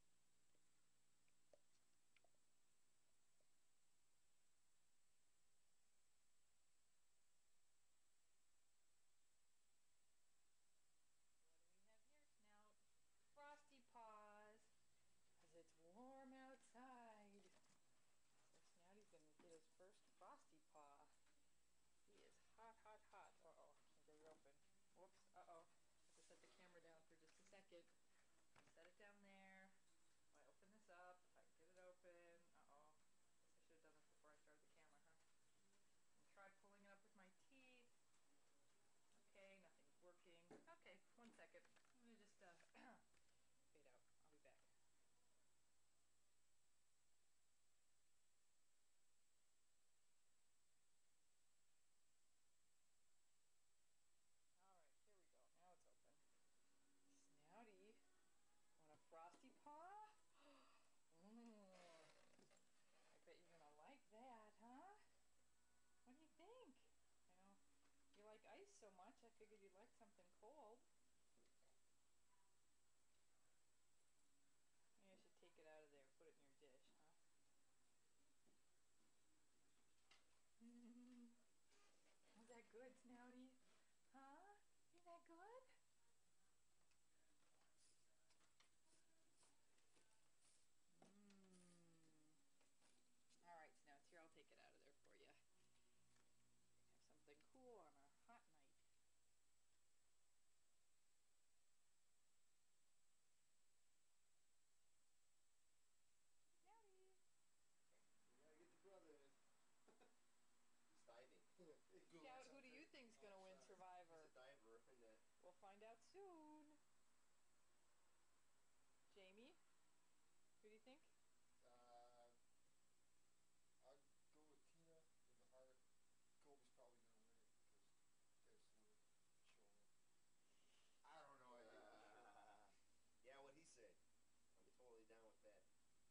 What do we have here, Snout? Frosty Paws, 'cause it's warm outside. So Snouty's gonna get his first Frosty Paw. He is hot, hot, hot. Uh-oh, can't get it open. Whoops, uh-oh. Have to set the camera down for just a second. Set it down there. If I open this up, if I can get it open. Uh-oh. Guess I should have done this before I started the camera, huh? And try pulling it up with my teeth. Okay, nothing's working. Okay, 1 second. I'm gonna just fade out. I'll be back. Alright, here we go. Now it's open. Snouty, want a Frosty Paw? I bet you're gonna like that, huh? What do you think? You know, you like ice so much, I figured you'd like something cold. Maybe I should take it out of there and put it in your dish, huh? Was that good, Snouty? Huh? Isn't that good? Alright, Snouts, here, I'll take it out of there for you. Have something cool on a hot night. Snouty! You gotta get your brother in. He's diving. Scout, who do you think's gonna win Survivor? He's a diver in that. We'll find out soon. Jamie, who do you think? I'd go with Tina in the heart. Kobe's probably gonna win it because Taylor Swift showing up. I don't know. I hate this show. Yeah, what he said. I'm totally down with that.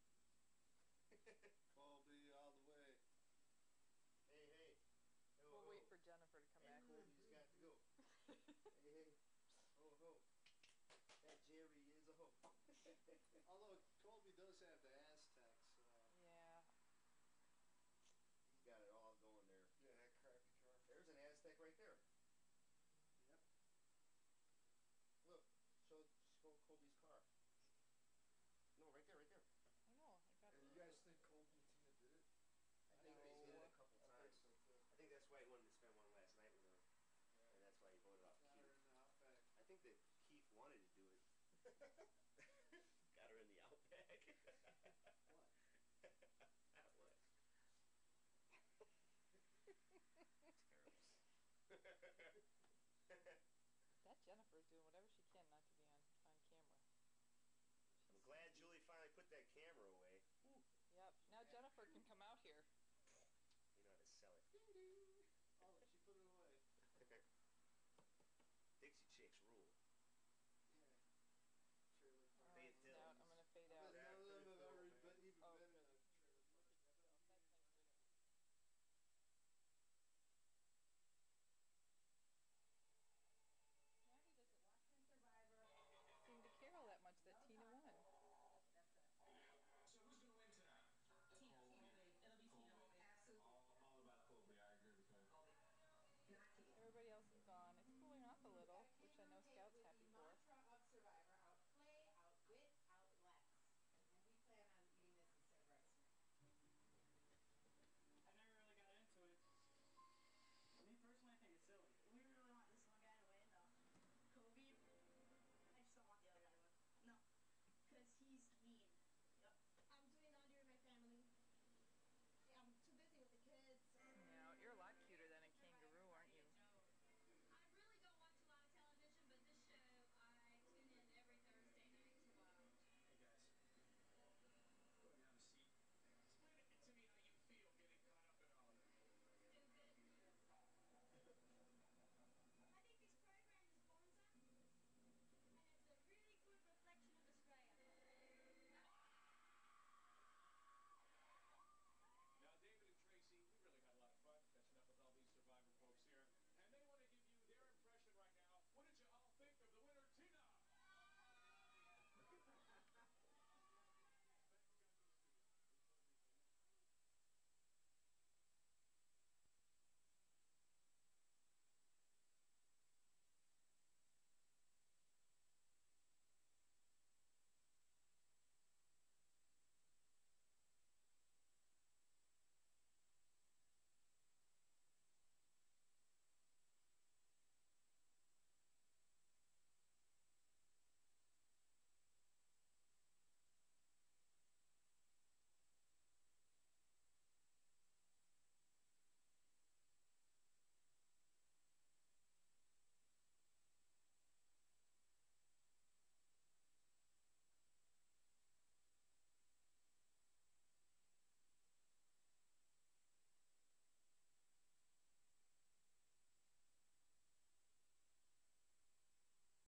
Colby all the way. Hey, hey. We'll wait for Jennifer to come back. Colby's got to go. Hey, hey. Ho, ho. That Jerry is a ho. Although Colby does have the Aztecs. Yeah. He's got it all going there. Yeah, that crappy car. There's an Aztec right there. Yep. Look, show Colby's car. No, right there, right there. I know. I got And you guys think Kobe and Tina did it? I think he's did it a couple I times. think so too. I think that's why he wanted to spend one last night with her. Yeah. And that's why he voted off Got her Keith. in the Outback. I think that Keith wanted to do it. Got her in the Outback. What? What? That Jennifer's doing whatever she can not to be on camera. I'm glad Julie finally put that camera away. Yep. up. Now Jennifer can come out here. You know how to sell it. Ding ding. Oh, she put it away. Dixie Chicks rule.